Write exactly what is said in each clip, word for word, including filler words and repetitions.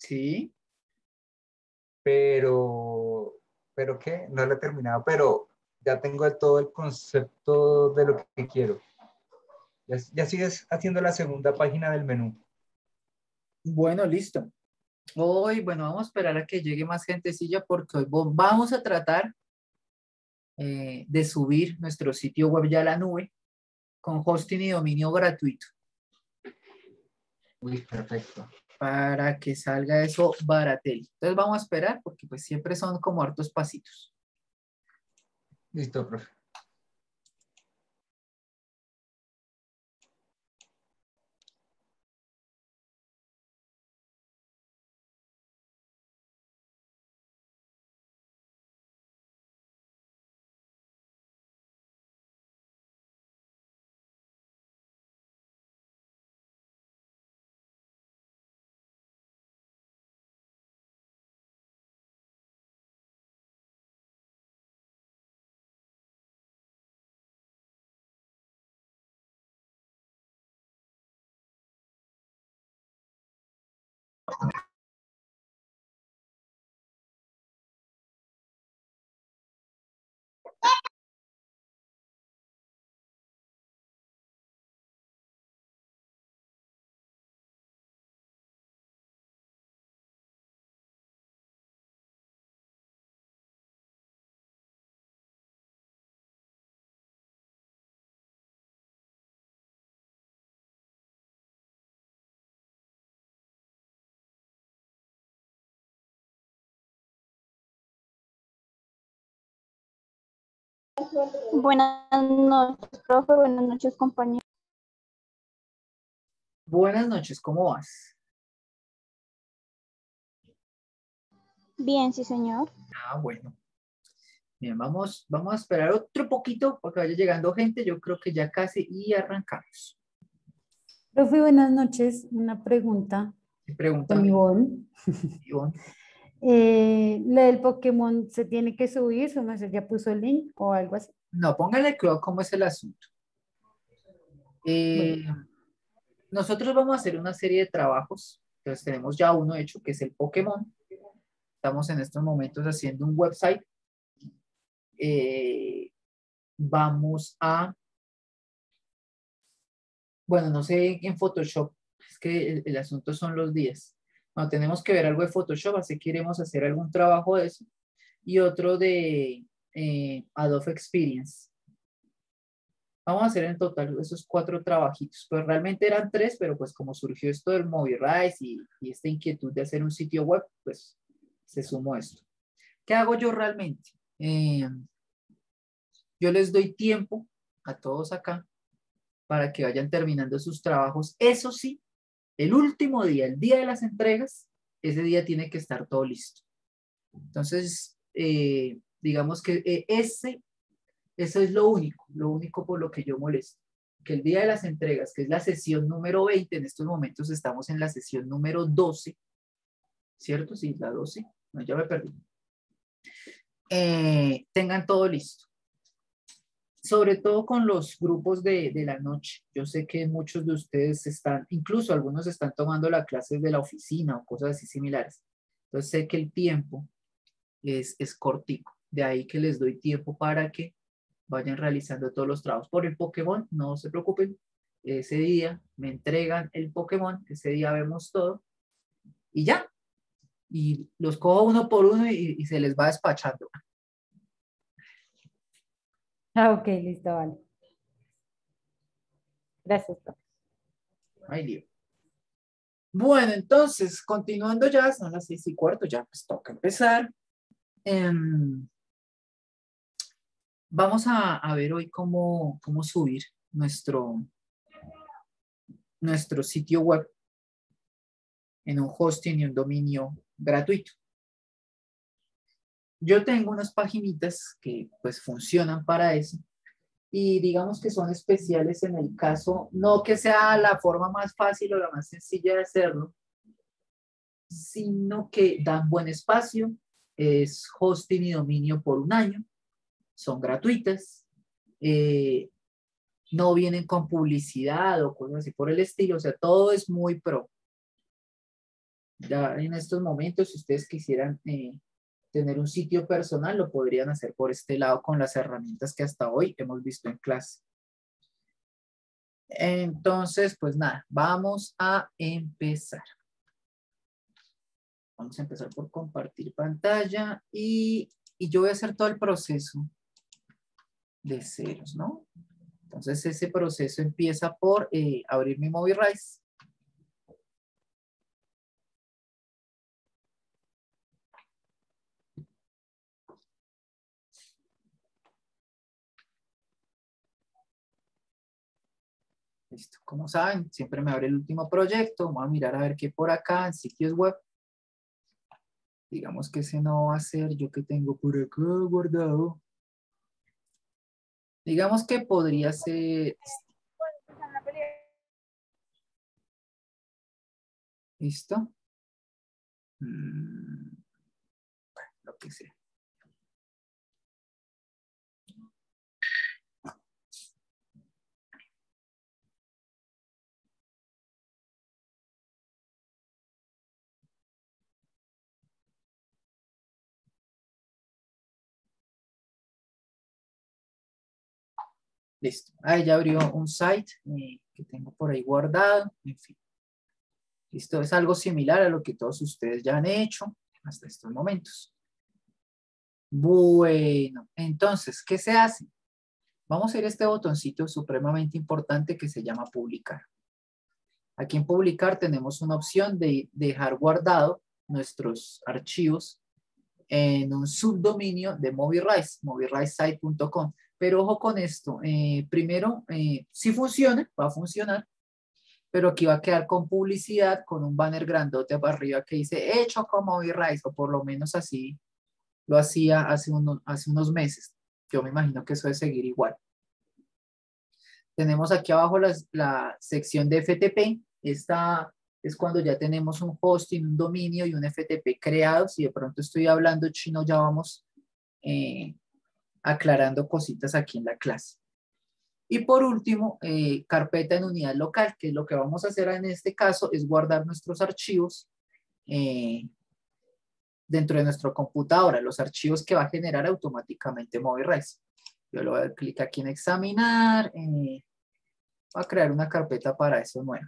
Sí. pero, ¿pero qué? No lo he terminado, pero ya tengo todo el concepto de lo que quiero. Ya, ya sigues haciendo la segunda página del menú. Bueno, listo. Hoy, bueno, vamos a esperar a que llegue más gentecilla porque hoy vo- vamos a tratar eh, de subir nuestro sitio web ya a la nube con hosting y dominio gratuito Uy, perfecto. para que salga eso baratel. Entonces vamos a esperar porque pues siempre son como hartos pasitos. Listo, profe. Buenas noches, profe. Buenas noches, compañeros. Buenas noches, ¿cómo vas? Bien, sí, señor. Ah, bueno. Bien, vamos, vamos a esperar otro poquito para que vaya llegando gente. Yo creo que ya casi y arrancamos. Profe, buenas noches. Una pregunta con Pregúntame, Ivonne. Ivonne. Eh, ¿la del Pokémon se tiene que subir? ¿Su merced ya puso el link o algo así? No, póngale cuidado cómo es el asunto. Eh, Bueno, nosotros vamos a hacer una serie de trabajos. Entonces tenemos ya uno hecho que es el Pokémon. Estamos en estos momentos haciendo un website. Eh, vamos a, bueno, no sé en Photoshop, es que el, el asunto son los días. No, tenemos que ver algo de Photoshop, así que iremos a hacer algún trabajo de eso. Y otro de eh, Adobe Experience. Vamos a hacer en total esos cuatro trabajitos. Pues realmente eran tres, pero pues como surgió esto del Movirise y, y esta inquietud de hacer un sitio web, pues se sumó esto. ¿Qué hago yo realmente? Eh, yo les doy tiempo a todos acá para que vayan terminando sus trabajos. Eso sí, el último día, el día de las entregas, ese día tiene que estar todo listo. Entonces, eh, digamos que eh, ese, eso es lo único, lo único por lo que yo molesto. Que el día de las entregas, que es la sesión número veinte, en estos momentos estamos en la sesión número doce, ¿cierto? Sí, la doce, no, ya me perdí. Eh, tengan todo listo. Sobre todo con los grupos de, de la noche. Yo sé que muchos de ustedes están, incluso algunos están tomando las clases de la oficina o cosas así similares. Entonces sé que el tiempo es, es cortico. De ahí que les doy tiempo para que vayan realizando todos los trabajos. Por el Pokémon, no se preocupen. Ese día me entregan el Pokémon, ese día vemos todo y ya. Y los cojo uno por uno y, y se les va despachando. ah, ok, listo, vale. Gracias, profe. Ay, lío. Bueno, entonces, continuando ya, son las seis y cuarto, ya pues toca empezar. Um, vamos a, a ver hoy cómo, cómo subir nuestro, nuestro sitio web en un hosting y un dominio gratuito. Yo tengo unas paginitas que pues funcionan para eso y digamos que son especiales en el caso, no que sea la forma más fácil o la más sencilla de hacerlo, sino que dan buen espacio, es hosting y dominio por un año, son gratuitas, eh, no vienen con publicidad o cosas así por el estilo, o sea, todo es muy pro. Ya en estos momentos, si ustedes quisieran eh, tener un sitio personal, lo podrían hacer por este lado con las herramientas que hasta hoy hemos visto en clase. Entonces, pues nada, vamos a empezar. Vamos a empezar por compartir pantalla y, y yo voy a hacer todo el proceso de ceros, ¿no? Entonces ese proceso empieza por eh, abrir mi MobiRise. Listo. Como saben, siempre me abre el último proyecto. Vamos a mirar a ver qué por acá en sitios web. Digamos que ese no va a ser yo que tengo por acá guardado. Digamos que podría ser... ¿Listo? Mm, bueno, lo que sea. Listo. Ahí ya abrió un site eh, que tengo por ahí guardado. En fin. Listo. Es algo similar a lo que todos ustedes ya han hecho hasta estos momentos. Bueno, entonces, ¿qué se hace? Vamos a ir a este botoncito supremamente importante que se llama publicar. Aquí en publicar tenemos una opción de dejar guardado nuestros archivos en un subdominio de MobiRise, mobirisesite punto com. Pero ojo con esto, eh, primero, eh, si funciona, va a funcionar, pero aquí va a quedar con publicidad, con un banner grandote para arriba que dice hecho con MobiRise, o por lo menos así lo hacía hace, uno, hace unos meses. Yo me imagino que eso debe seguir igual. Tenemos aquí abajo las, la sección de F T P. Esta es cuando ya tenemos un hosting, un dominio y un F T P creados. Si de pronto estoy hablando chino, ya vamos eh, aclarando cositas aquí en la clase. Y por último, eh, carpeta en unidad local, que lo que vamos a hacer en este caso es guardar nuestros archivos eh, dentro de nuestra computadora, los archivos que va a generar automáticamente MobiRise. Yo le voy a dar clic aquí en examinar. Eh, voy a crear una carpeta para eso nueva.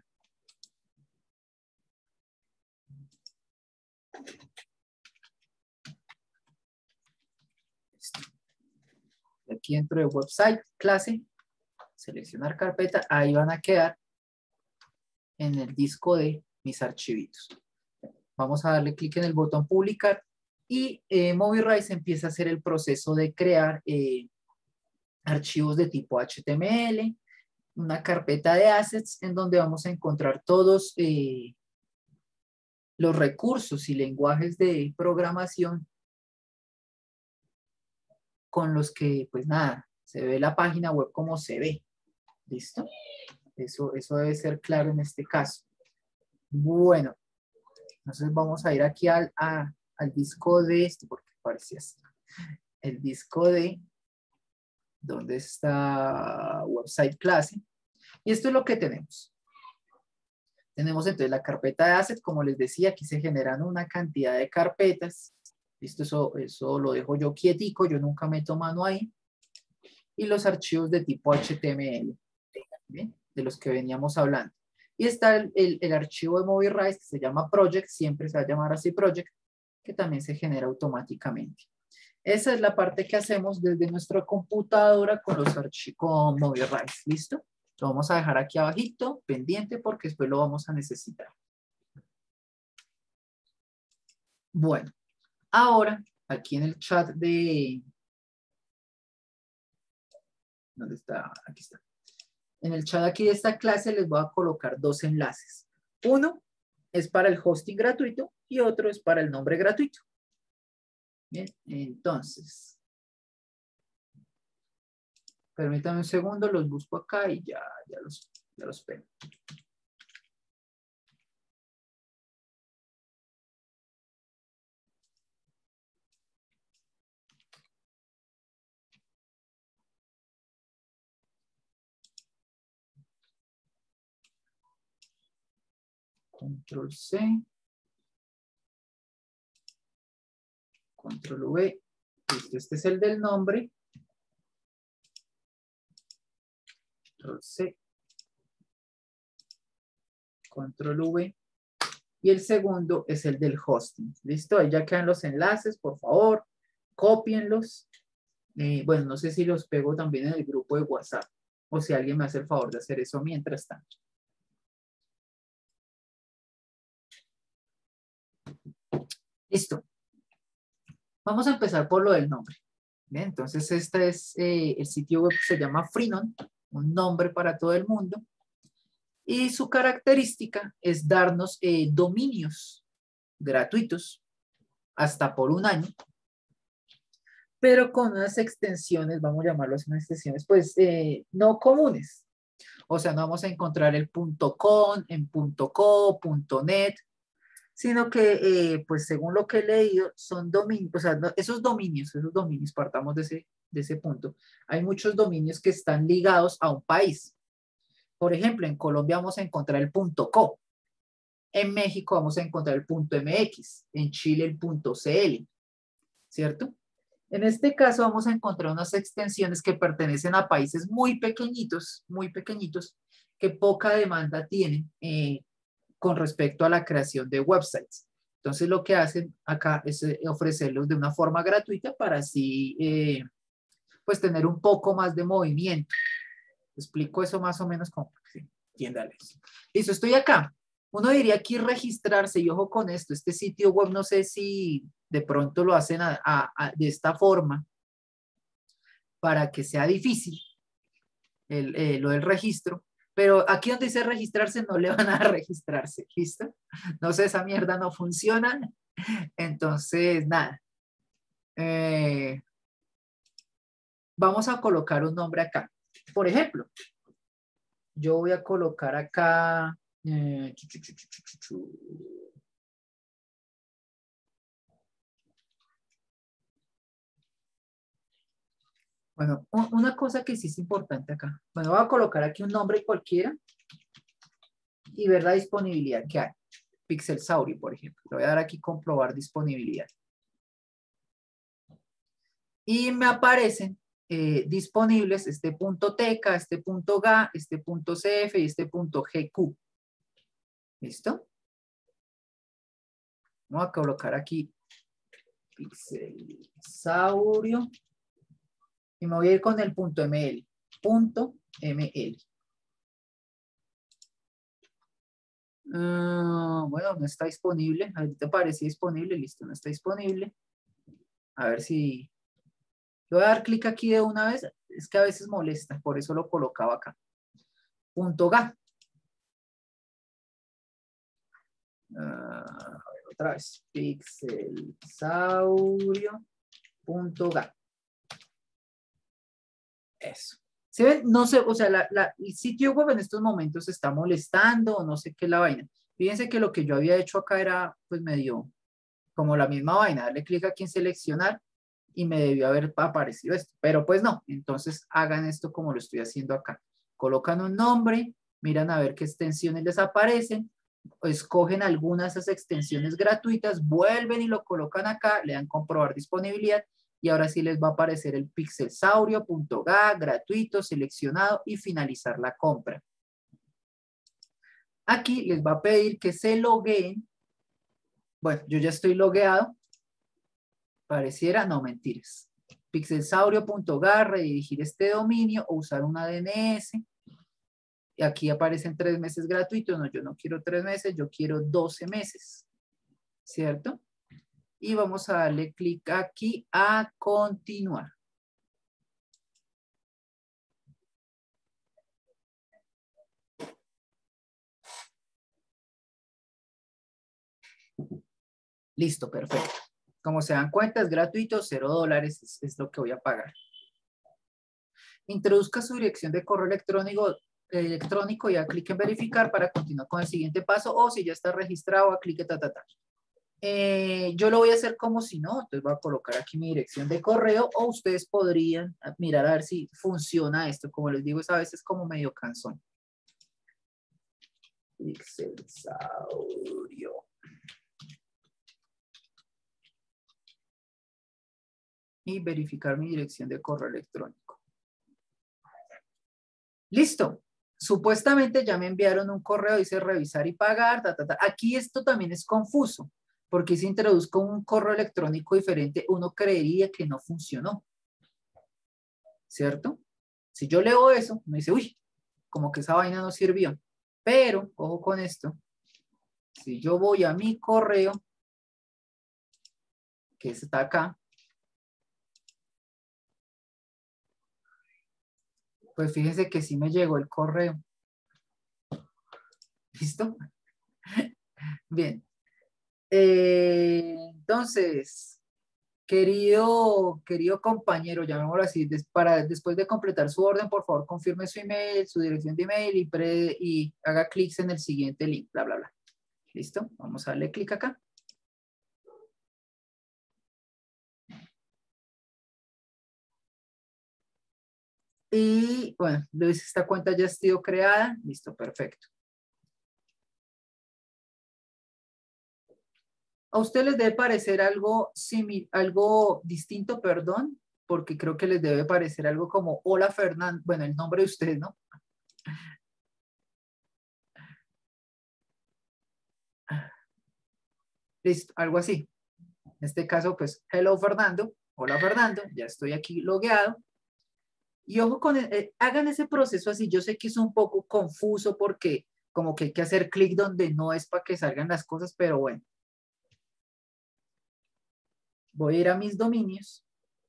Aquí dentro de website, clase, seleccionar carpeta, ahí van a quedar en el disco de mis archivitos. Vamos a darle clic en el botón publicar y eh, MobiRise empieza a hacer el proceso de crear eh, archivos de tipo H T M L, una carpeta de assets en donde vamos a encontrar todos eh, los recursos y lenguajes de programación con los que, pues nada, se ve la página web como se ve. ¿Listo? Eso, eso debe ser claro en este caso. Bueno, entonces vamos a ir aquí al, a, al disco de esto, porque parecía así. El disco de donde está website clase. Y esto es lo que tenemos. Tenemos entonces la carpeta de assets, como les decía, aquí se generan una cantidad de carpetas. Listo, eso, eso lo dejo yo quietico, yo nunca meto mano ahí. Y los archivos de tipo H T M L, ¿bien? De los que veníamos hablando. Y está el, el, el archivo de MobiRise que se llama Project, siempre se va a llamar así Project, que también se genera automáticamente. Esa es la parte que hacemos desde nuestra computadora con los archivos, con MobiRise, ¿listo? Lo vamos a dejar aquí abajito, pendiente, porque después lo vamos a necesitar. Bueno, ahora, aquí en el chat de... ¿Dónde está? Aquí está. En el chat aquí de esta clase les voy a colocar dos enlaces. Uno es para el hosting gratuito y otro es para el nombre gratuito. Bien, entonces, permítanme un segundo, los busco acá y ya, ya los, ya los pego. Control C. Control V. Listo, este es el del nombre. Control C. Control V. Y el segundo es el del hosting. ¿Listo? Ahí ya quedan los enlaces, por favor. Cópienlos. Eh, bueno, no sé si los pego también en el grupo de WhatsApp. O si alguien me hace el favor de hacer eso mientras tanto. Listo. Vamos a empezar por lo del nombre. Bien, entonces este es eh, el sitio web que se llama Freenon, un nombre para todo el mundo. Y su característica es darnos eh, dominios gratuitos hasta por un año, pero con unas extensiones, vamos a llamarlas unas extensiones, pues eh, no comunes. O sea, no vamos a encontrar el .com, en .co, .net, sino que, eh, pues según lo que he leído, son dominios, o sea, no, esos dominios, esos dominios, partamos de ese, de ese punto. Hay muchos dominios que están ligados a un país. Por ejemplo, en Colombia vamos a encontrar el .co, en México vamos a encontrar el .mx, en Chile el .cl, ¿cierto? En este caso vamos a encontrar unas extensiones que pertenecen a países muy pequeñitos, muy pequeñitos, que poca demanda tienen eh, con respecto a la creación de websites. Entonces lo que hacen acá es ofrecerlos de una forma gratuita para así eh, pues tener un poco más de movimiento. Explico eso más o menos como sí, entiéndales. Listo, estoy acá. Uno diría aquí registrarse y ojo con esto, este sitio web no sé si de pronto lo hacen a, a, a, de esta forma para que sea difícil el, eh, lo del registro. Pero aquí donde dice registrarse no le van a registrarse, ¿listo? No sé, esa mierda no funciona. Entonces, nada. Eh, vamos a colocar un nombre acá. Por ejemplo, yo voy a colocar acá... Eh, chu, chu, chu, chu, chu, chu. Bueno, una cosa que sí es importante acá. Bueno, voy a colocar aquí un nombre cualquiera y ver la disponibilidad que hay. Pixelsaurio, por ejemplo. Le voy a dar aquí comprobar disponibilidad. Y me aparecen eh, disponibles este punto teca, este punto ga, este punto cf y este punto gq. ¿Listo? Vamos a colocar aquí Pixelsaurio. Y me voy a ir con el punto ml. Punto ml. Uh, bueno, no está disponible. Ahorita parece disponible. Listo, no está disponible. A ver si... Yo voy a dar clic aquí de una vez. Es que a veces molesta. Por eso lo colocaba acá. Punto ga. Uh, a ver, otra vez. Pixelsaurio. Punto ga. Eso. ¿Se ven? No sé, o sea, la, la, el sitio web en estos momentos está molestando o no sé qué es la vaina. Fíjense que lo que yo había hecho acá era, pues medio como la misma vaina. Darle clic aquí en seleccionar y me debió haber aparecido esto. Pero pues no. Entonces hagan esto como lo estoy haciendo acá. Colocan un nombre, miran a ver qué extensiones les aparecen, escogen algunas de esas extensiones gratuitas, vuelven y lo colocan acá, le dan comprobar disponibilidad. Y ahora sí les va a aparecer el pixelsaurio.ga, gratuito, seleccionado y finalizar la compra. Aquí les va a pedir que se logueen. Bueno, yo ya estoy logueado. Pareciera, no, mentiras. Pixelsaurio.ga, redirigir este dominio o usar una D N S. Y aquí aparecen tres meses gratuitos. No, yo no quiero tres meses, yo quiero doce meses. ¿Cierto? Y vamos a darle clic aquí a continuar. Listo, perfecto. Como se dan cuenta, es gratuito, cero dólares es, es lo que voy a pagar. Introduzca su dirección de correo electrónico, electrónico y a clic en verificar para continuar con el siguiente paso, o si ya está registrado, a clic en ta, ta, ta. Eh, yo lo voy a hacer como si no, entonces voy a colocar aquí mi dirección de correo o ustedes podrían mirar a ver si funciona esto. Como les digo, es a veces como medio cansón. Pixelsaurio. y verificar mi dirección de correo electrónico. Listo. Supuestamente ya me enviaron un correo, dice revisar y pagar. Ta, ta, ta. Aquí esto también es confuso, porque si introduzco un correo electrónico diferente, uno creería que no funcionó. ¿Cierto? Si yo leo eso, me dice, uy, como que esa vaina no sirvió. Pero, ojo con esto, si yo voy a mi correo, que está acá, pues fíjense que sí me llegó el correo. ¿Listo? Bien. Eh, entonces, querido, querido compañero, llamémoslo así, des, para, después de completar su orden, por favor, confirme su email, su dirección de email y, pre, y haga clics en el siguiente link, bla, bla, bla. ¿Listo? Vamos a darle clic acá. Y bueno, Luis, esta cuenta ya ha sido creada. Listo, perfecto. A ustedes les debe parecer algo similar, algo distinto, perdón, porque creo que les debe parecer algo como hola Fernando, bueno, el nombre de ustedes, ¿no? Listo, algo así. En este caso, pues, hello Fernando, hola Fernando, ya estoy aquí logueado. Y ojo con, el, eh, hagan ese proceso así. Yo sé que es un poco confuso porque como que hay que hacer clic donde no es para que salgan las cosas, pero bueno. Voy a ir a mis dominios.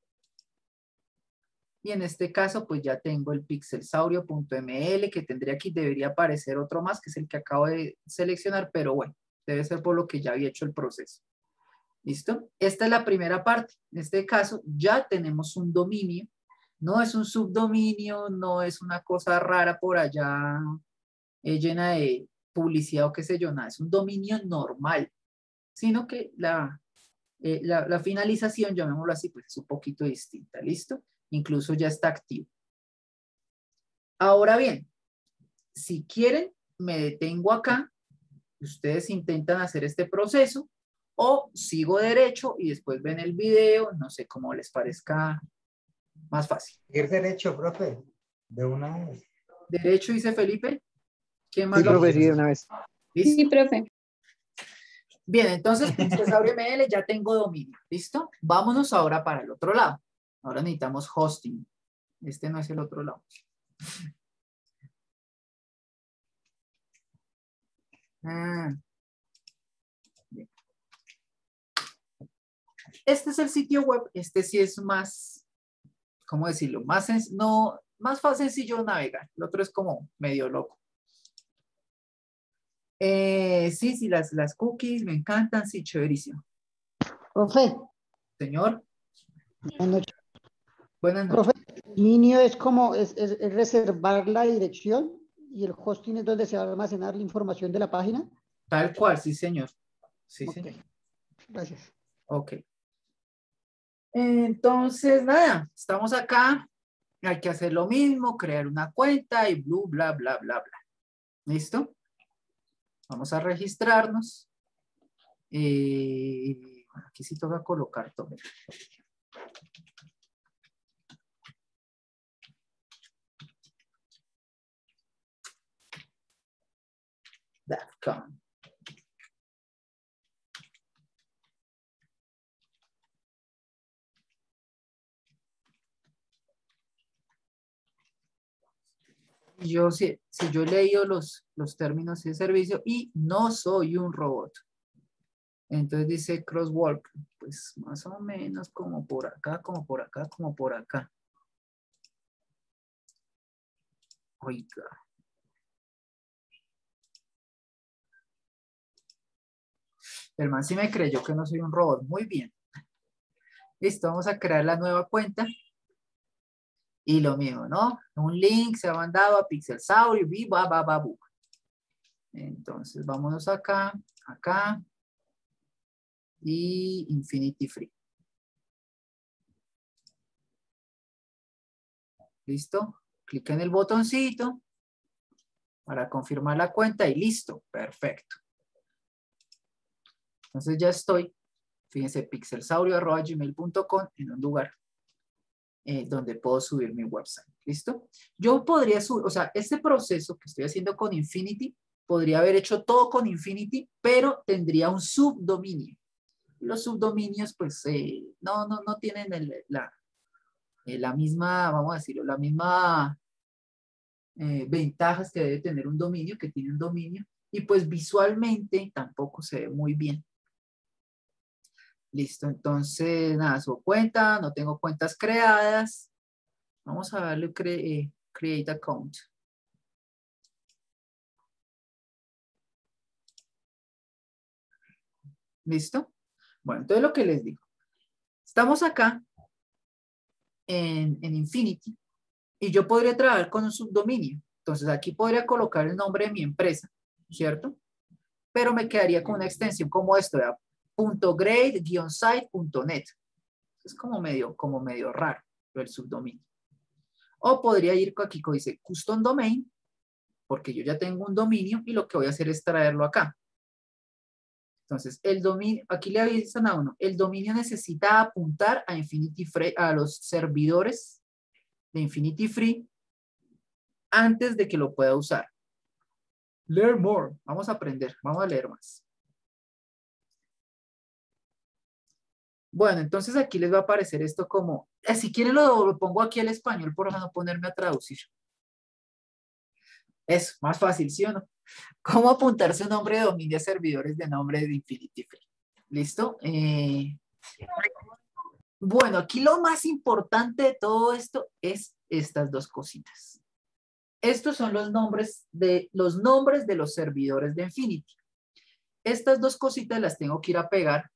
Y en este caso, pues ya tengo el pixelsaurio punto m l que tendría aquí, debería aparecer otro más, que es el que acabo de seleccionar, pero bueno, debe ser por lo que ya había hecho el proceso. ¿Listo? Esta es la primera parte. En este caso, ya tenemos un dominio. No es un subdominio, no es una cosa rara por allá eh, llena de publicidad o qué sé yo, nada. Es un dominio normal, sino que la, eh, la, la finalización, llamémoslo así, pues es un poquito distinta. ¿Listo? Incluso ya está activo. Ahora bien, si quieren, me detengo acá. Ustedes intentan hacer este proceso o sigo derecho y después ven el video, no sé cómo les parezca más fácil. Ir derecho, profe, de una vez. Derecho, dice Felipe. ¿Quién más Sí, lo profe, quiere? sí, de una vez. ¿Listo? Sí, profe. Bien, entonces, Pixelsaurio M L ya tengo dominio. ¿Listo? Vámonos ahora para el otro lado. Ahora necesitamos hosting. Este no es el otro lado. Ah. Bien. Este es el sitio web. Este sí es más, ¿cómo decirlo? Más, no, más fácil sencillo de navegar. El otro es como medio loco. Eh, sí, sí, las, las cookies me encantan. Sí, chéverísimo. Profe, Señor. buenas noches. Buenas noches. Profe, el dominio es como es, es- es reservar la dirección y el hosting es donde se va a almacenar la información de la página. Tal cual, sí, señor. Sí, Ok, señor. gracias. Ok. Entonces, nada, estamos acá. Hay que hacer lo mismo, crear una cuenta y bla, bla, bla, bla, bla. ¿Listo? Vamos a registrarnos. Eh, aquí sí toca colocar todo. .com. Yo sí, si yo he leído los, los términos de servicio y no soy un robot. Entonces dice crosswalk, pues más o menos como por acá, como por acá, como por acá. Oiga. El man sí me creyó que no soy un robot. Muy bien. Listo, vamos a crear la nueva cuenta. Y lo mismo, ¿no? Un link se ha mandado a Pixelsaurio y va, va, va, bu. Entonces, vámonos acá, acá. Y Infinity Free. ¿Listo? Clic en el botoncito para confirmar la cuenta y listo. Perfecto. Entonces ya estoy. Fíjense, pixelsaurio arroba gmail punto com en un lugar eh, donde puedo subir mi website. ¿Listo? Yo podría subir, o sea, este proceso que estoy haciendo con Infinity, podría haber hecho todo con Infinity, pero tendría un subdominio. Los subdominios, pues, eh, no, no, no tienen el, la, eh, la misma, vamos a decirlo, la misma eh, ventajas que debe tener un dominio, que tiene un dominio, y pues visualmente tampoco se ve muy bien. Listo, entonces, nada, su cuenta, no tengo cuentas creadas. Vamos a darle cre eh, create account. ¿Listo? Bueno, entonces lo que les digo. Estamos acá en, en Infinity y yo podría trabajar con un subdominio. Entonces aquí podría colocar el nombre de mi empresa, ¿cierto? Pero me quedaría con una extensión como esto, .grade site punto net. Es como medio, como medio raro el subdominio. O podría ir aquí que dice custom domain, porque yo ya tengo un dominio y lo que voy a hacer es traerlo acá. Entonces, el dominio, aquí le avisan a uno, el dominio necesita apuntar a Infinity Free, a los servidores de Infinity Free antes de que lo pueda usar. Learn more. Vamos a aprender, vamos a leer más. Bueno, entonces aquí les va a aparecer esto como, eh, si quieren lo, lo pongo aquí al español por no ponerme a traducir. Eso, más fácil, ¿sí o no? ¿Cómo apuntar su nombre de dominio a servidores de nombre de Infinity Free? ¿Listo? Eh, bueno, aquí lo más importante de todo esto es estas dos cositas. Estos son los nombres de los nombres de los servidores de Infinity. Estas dos cositas las tengo que ir a pegar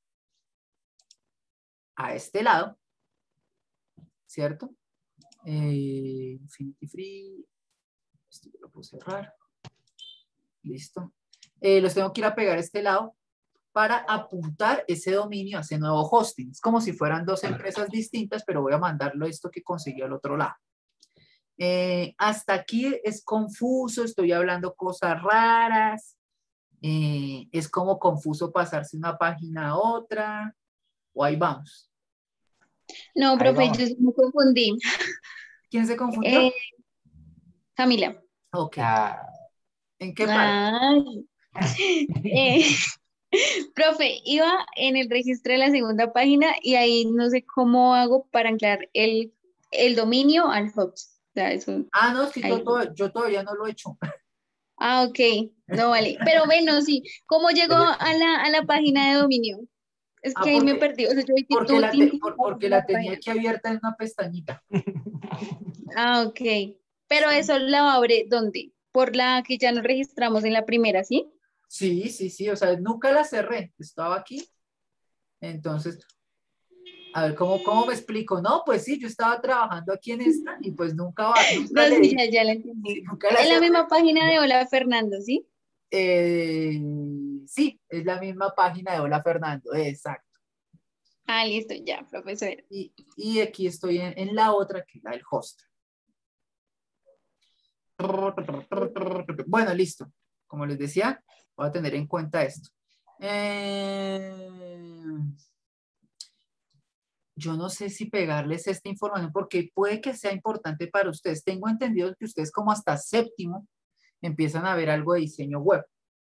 a este lado, ¿cierto? Eh, Infinity Free. Esto lo puedo cerrar. Listo. Eh, los tengo que ir a pegar a este lado para apuntar ese dominio a ese nuevo hosting. Es como si fueran dos empresas distintas, pero voy a mandarlo esto que conseguí al otro lado. Eh, hasta aquí es confuso, estoy hablando cosas raras. Eh, es como confuso pasarse una página a otra. O ahí vamos. No, Ahí profe, vamos. yo sí me confundí. ¿Quién se confundió? Eh, Camila. Ok. Ah, ¿En qué parte? Ay. Eh, profe, iba en el registro de la segunda página y ahí no sé cómo hago para anclar el, el dominio al host. O sea, eso, Ah, no, sí, ahí. yo, to- yo todavía no lo he hecho. Ah, ok, no vale. Pero bueno, sí, ¿cómo llegó a la, a la página de dominio? Es Ah, que ahí me porque, perdí. O sea, yo vi porque, tú, la, tin, te- tin, por- pasando porque la la tenía página. aquí abierta en una pestañita. Ah, ok. Pero eso la abre, ¿dónde? Por la que ya nos registramos en la primera, ¿sí? Sí, sí, sí, o sea, nunca la cerré, estaba aquí. Entonces, a ver, ¿cómo, cómo me explico? No, pues sí, yo estaba trabajando aquí en esta y pues nunca, va- nunca No, le sí, di, ya, ya la sí, entendí. nunca la En la cerré. misma página de Hola Fernando, ¿sí? Eh, sí, es la misma página de Hola Fernando, exacto. Ah, listo, ya, profesor. Y, y aquí estoy en, en la otra, que es la del host. Bueno, listo. Como les decía, voy a tener en cuenta esto. Eh, yo no sé si pegarles esta información porque puede que sea importante para ustedes. Tengo entendido que ustedes como hasta séptimo empiezan a ver algo de diseño web.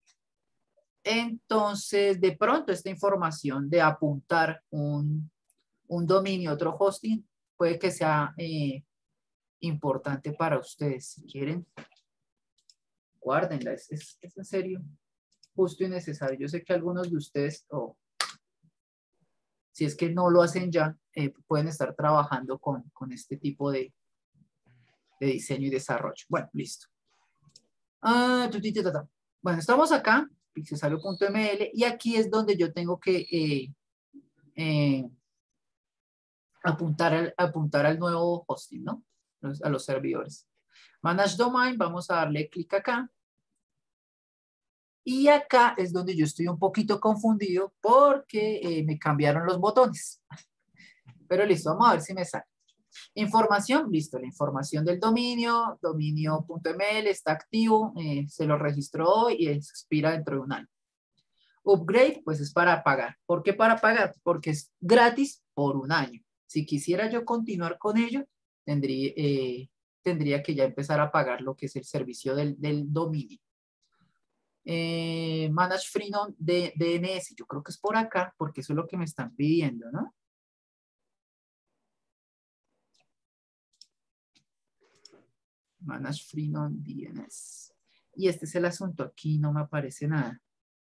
Entonces, de pronto esta información de apuntar un, un dominio, otro hosting, puede que sea eh, importante para ustedes. Si quieren, guárdenla. Es, es, es en serio justo y necesario. Yo sé que algunos de ustedes, oh, si es que no lo hacen ya, eh, pueden estar trabajando con, con este tipo de, de diseño y desarrollo. Bueno, listo. Ah, tu, tu, tu, tu, tu. Bueno, estamos acá, pixelsalio punto m l, y aquí es donde yo tengo que eh, eh, apuntar, al, apuntar al nuevo hosting, ¿no? Los- a los servidores. Manage Domain, vamos a darle clic acá. Y acá es donde yo estoy un poquito confundido porque eh, me cambiaron los botones. Pero listo, vamos a ver si me sale. Información, listo, la información del dominio, dominio.ml está activo, eh, se lo registró hoy y expira dentro de un año. Upgrade, pues es para pagar. ¿Por qué para pagar? Porque es gratis por un año. Si quisiera yo continuar con ello, tendría, eh, tendría que ya empezar a pagar lo que es el servicio del, del dominio. Eh, Manage Freenom de D N S, yo creo que es por acá, porque eso es lo que me están pidiendo, ¿no? Manage Freenom D N S. Y este es el asunto, aquí no me aparece nada.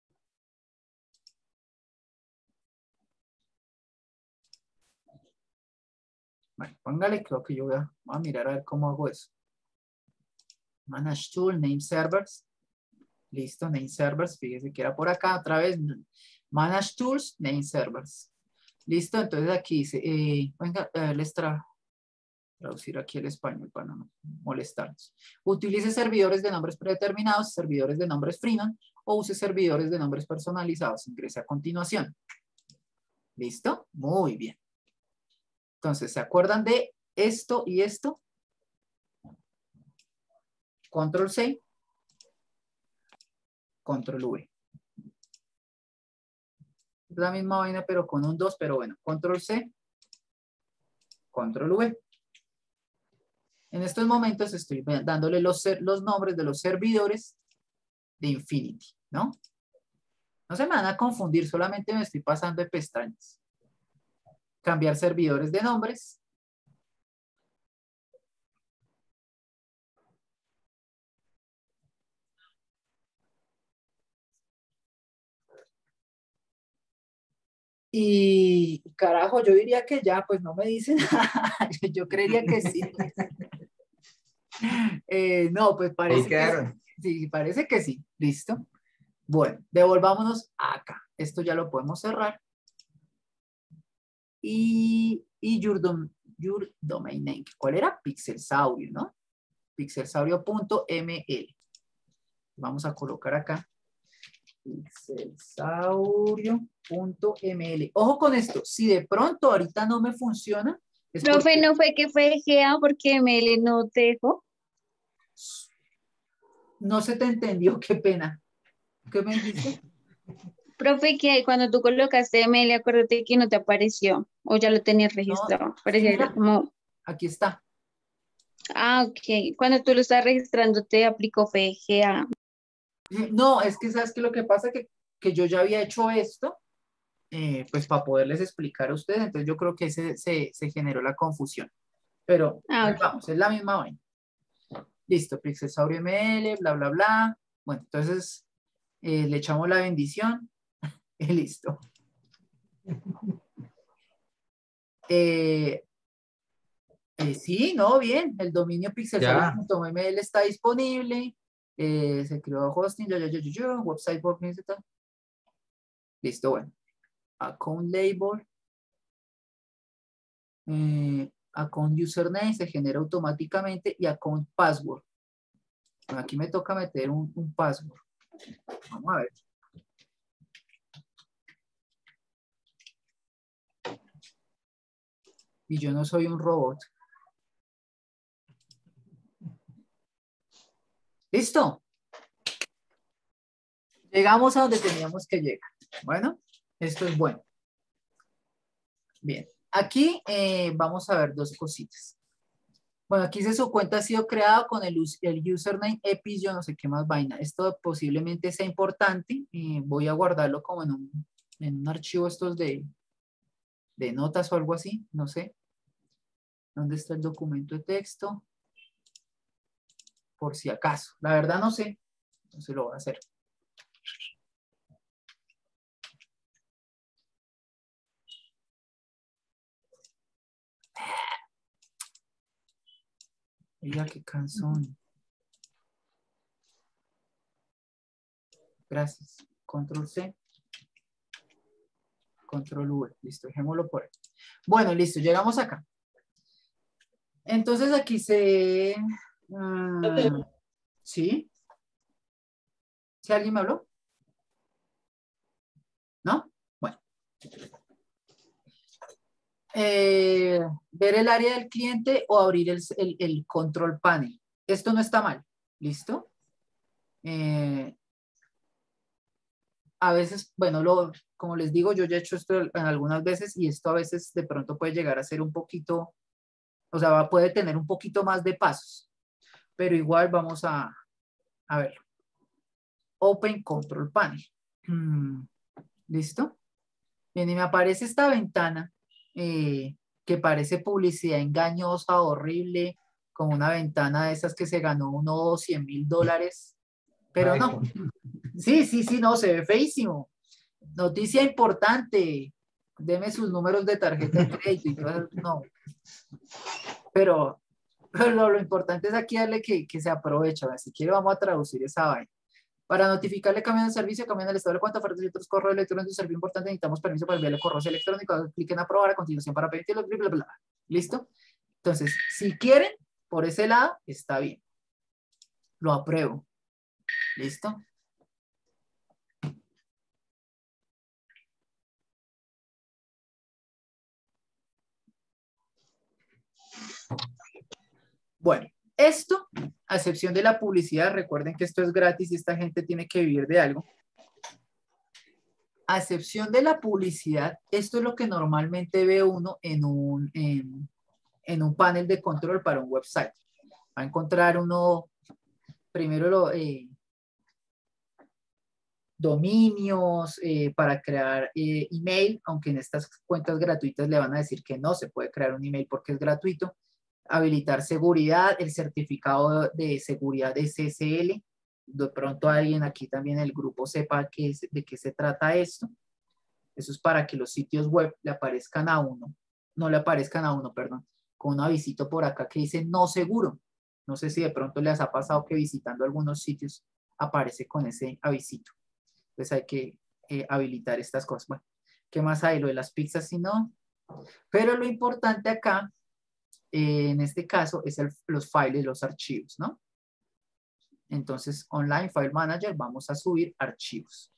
Bueno, póngale, creo que yo voy a, voy a mirar a ver cómo hago eso. Manage Tool, Name Servers. Listo, Name Servers, fíjese que era por acá otra vez. Manage Tools, Name Servers. Listo, entonces aquí dice, eh, venga, eh, les tra traducir aquí el español para no molestarnos. Utilice servidores de nombres predeterminados, servidores de nombres Freenom, o use servidores de nombres personalizados. Ingrese a continuación. ¿Listo? Muy bien. Entonces, ¿se acuerdan de esto y esto? Control C. Control V. Es la misma vaina, pero con un dos, pero bueno. Control C. Control V. En estos momentos estoy dándole los, los nombres de los servidores de Infinity, ¿no? No se me van a confundir, solamente me estoy pasando de pestañas. Cambiar servidores de nombres. Y carajo, yo diría que ya, pues no me dicen nada. Yo creería que sí. Eh, no, pues parece Ahí quedaron. que sí. Sí, parece que sí. Listo. Bueno, devolvámonos acá. Esto ya lo podemos cerrar. Y, y your, dom, your domain name. ¿Cuál era? Pixelsaurio, ¿no? Pixelsaurio.ml. Vamos a colocar acá. Pixelsaurio.ml. Ojo con esto. Si de pronto ahorita no me funciona. Es Profe, porque... no fue que fue G A porque M L no te dejó. No se te entendió, qué pena. ¿Qué me dijiste? Profe, que cuando tú colocaste M L, acuérdate que no te apareció o ya lo tenías registrado. No, sí, Parecía mira, como, aquí está. ah, ok. Cuando tú lo estás registrando, te aplicó fue G A. No, es que sabes que lo que pasa que, que yo ya había hecho esto, eh, pues para poderles explicar a ustedes, entonces yo creo que ese, se, se generó la confusión. Pero Ah, ahí ok. vamos, es la misma vaina. Listo, Pixelsaurio M L, bla, bla, bla. Bueno, entonces eh, le echamos la bendición y listo. Eh, eh, sí, no, bien, el dominio pixelsaurio.ml está disponible. Eh, se creó hosting, ya, ya, ya, ya, ya, website por tal. Listo, bueno. Account label. Eh, account username se genera automáticamente y account password. Bueno, aquí me toca meter un, un password. Vamos a ver. Y yo no soy un robot. ¿Listo? Llegamos a donde teníamos que llegar. Bueno, esto es bueno. Bien. Aquí eh, vamos a ver dos cositas. Bueno, aquí dice su cuenta ha sido creada con el, el username epis, yo no sé qué más vaina. Esto posiblemente sea importante. Eh, voy a guardarlo como en un, en un archivo estos de, de notas o algo así. No sé. ¿Dónde está el documento de texto? Por si acaso. La verdad no sé. No se lo voy a hacer. Mira qué cansón. Gracias. Control C. Control V. Listo, dejémoslo por ahí. Bueno, listo, llegamos acá. Entonces aquí se... Uh, ¿sí? ¿Sí alguien me habló? ¿No? Bueno. Eh, ver el área del cliente o abrir el, el, el control panel. Esto no está mal. ¿Listo? Eh, a veces, bueno, lo, como les digo, yo ya he hecho esto algunas veces y esto a veces de pronto puede llegar a ser un poquito, o sea, va- puede tener un poquito más de pasos, pero igual vamos a, a ver. Open Control Panel. Hmm, ¿Listo? Bien, y me aparece esta ventana eh, que parece publicidad engañosa, horrible, como una ventana de esas que se ganó uno cien mil dólares, pero no. Sí, sí, sí, no, se ve feísimo. Noticia importante, deme sus números de tarjeta de crédito y todo, no. Pero, pero lo, lo importante es aquí darle que, que se aprovecha. Si quiere vamos a traducir esa vaina. Para notificarle cambio de servicio, cambio del estado de cuenta, ofertas y otros correos electrónicos de servicio importante, necesitamos permiso para enviarle correos electrónicos, clic en aprobar a continuación para permitirlo, bla, bla, bla. ¿Listo? Entonces, si quieren, por ese lado, está bien. Lo apruebo. ¿Listo? Bueno, esto, a excepción de la publicidad, recuerden que esto es gratis y esta gente tiene que vivir de algo. A excepción de la publicidad, esto es lo que normalmente ve uno en un, en, en un panel de control para un website. Va a encontrar uno, primero, lo, eh, dominios eh, para crear eh, email, aunque en estas cuentas gratuitas le van a decir que no se puede crear un email porque es gratuito. Habilitar seguridad, el certificado de seguridad de S S L. De pronto alguien aquí también en el grupo sepa qué es, de qué se trata esto. Eso es para que los sitios web le aparezcan a uno, no le aparezcan a uno, perdón, con un avisito por acá que dice no seguro. No sé si de pronto les ha pasado que visitando algunos sitios aparece con ese avisito. Entonces hay que eh, habilitar estas cosas. Bueno, ¿qué más hay? Lo de las pizzas, si no. Pero lo importante acá, eh, en este caso, es el, los files, los archivos, ¿no? Entonces, Online File Manager, vamos a subir archivos.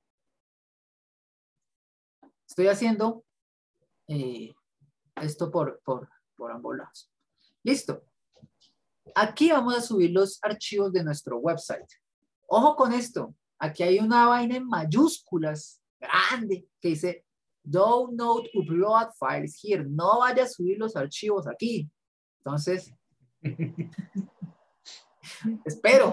Estoy haciendo eh, esto por, por, por ambos lados. Listo. Aquí vamos a subir los archivos de nuestro website. Ojo con esto. Aquí hay una vaina en mayúsculas, grande, que dice Do not upload files here. No vaya a subir los archivos aquí. Entonces, espero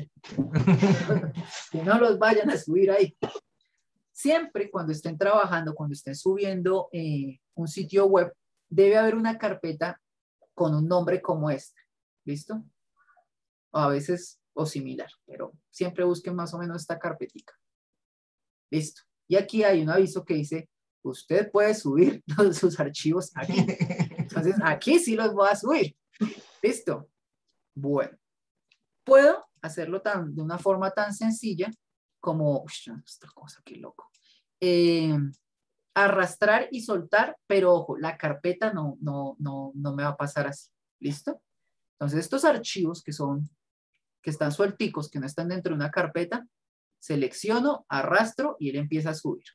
que no los vayan a subir ahí. Siempre cuando estén trabajando, cuando estén subiendo eh, un sitio web, debe haber una carpeta con un nombre como este. ¿Listo? O a veces, o similar, pero siempre busquen más o menos esta carpetica. Listo. Y aquí hay un aviso que dice, usted puede subir todos sus archivos aquí. Entonces, aquí sí los voy a subir. Listo. Bueno. Puedo hacerlo tan, de una forma tan sencilla como, uy, esta cosa, qué loco. Eh, arrastrar y soltar, pero ojo, la carpeta no, no, no, no me va a pasar así. ¿Listo? Entonces, estos archivos que son, que están suelticos, que no están dentro de una carpeta, selecciono, arrastro y él empieza a subir.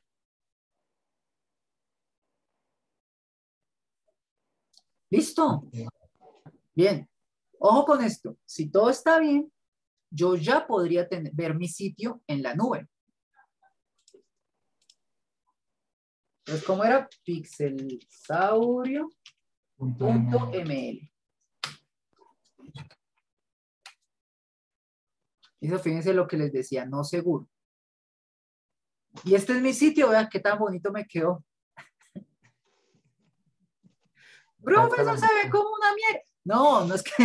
¿Listo? Bien. Ojo con esto. Si todo está bien, yo ya podría tener, ver mi sitio en la nube. Entonces, ¿cómo era? Pixelsaurio punto m l. Eso, fíjense lo que les decía, no seguro. Y este es mi sitio, vean qué tan bonito me quedó. Profe, eso se ve como una mierda. No, no es que...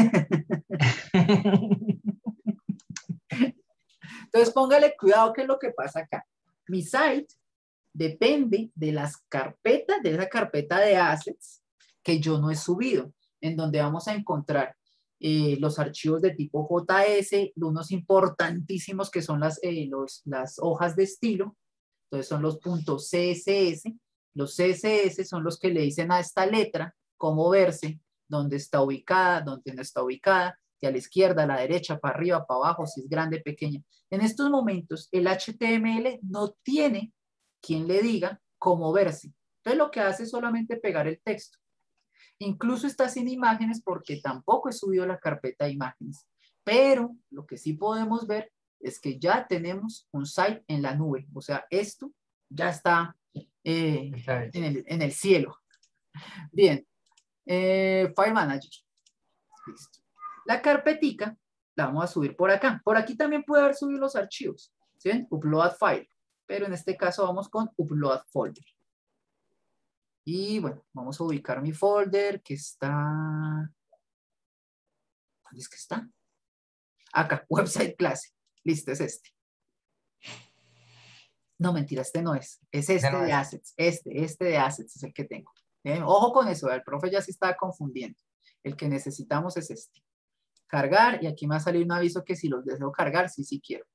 Entonces, póngale cuidado qué es lo que pasa acá. Mi site depende de las carpetas, de esa carpeta de assets que yo no he subido, en donde vamos a encontrar eh, los archivos de tipo J S, unos importantísimos que son las, eh, los, las hojas de estilo. Entonces son los puntos C S S. Los C S S son los que le dicen a esta letra cómo verse, dónde está ubicada, dónde no está ubicada, si a la izquierda, a la derecha, para arriba, para abajo, si es grande, pequeña. En estos momentos, el H T M L no tiene quien le diga cómo verse. Entonces lo que hace es solamente pegar el texto. Incluso está sin imágenes porque tampoco he subido la carpeta de imágenes. Pero lo que sí podemos ver es que ya tenemos un site en la nube. O sea, esto ya está, eh, en, el, en el cielo. Bien, eh, File Manager. Listo. La carpetica la vamos a subir por acá. Por aquí también puede haber subido los archivos. ¿Sí ven? Upload file. Pero en este caso vamos con Upload folder. Y bueno, vamos a ubicar mi folder que está... ¿Dónde es que está? Acá, website clase. Listo, es este. No, mentira, este no es. Es este No, de es- assets. Este, este de assets es el que tengo. ¿Bien? Ojo con eso, el profe ya se está confundiendo. El que necesitamos es este. Cargar, y aquí me va a salir un aviso que si los deseo cargar, sí, sí quiero.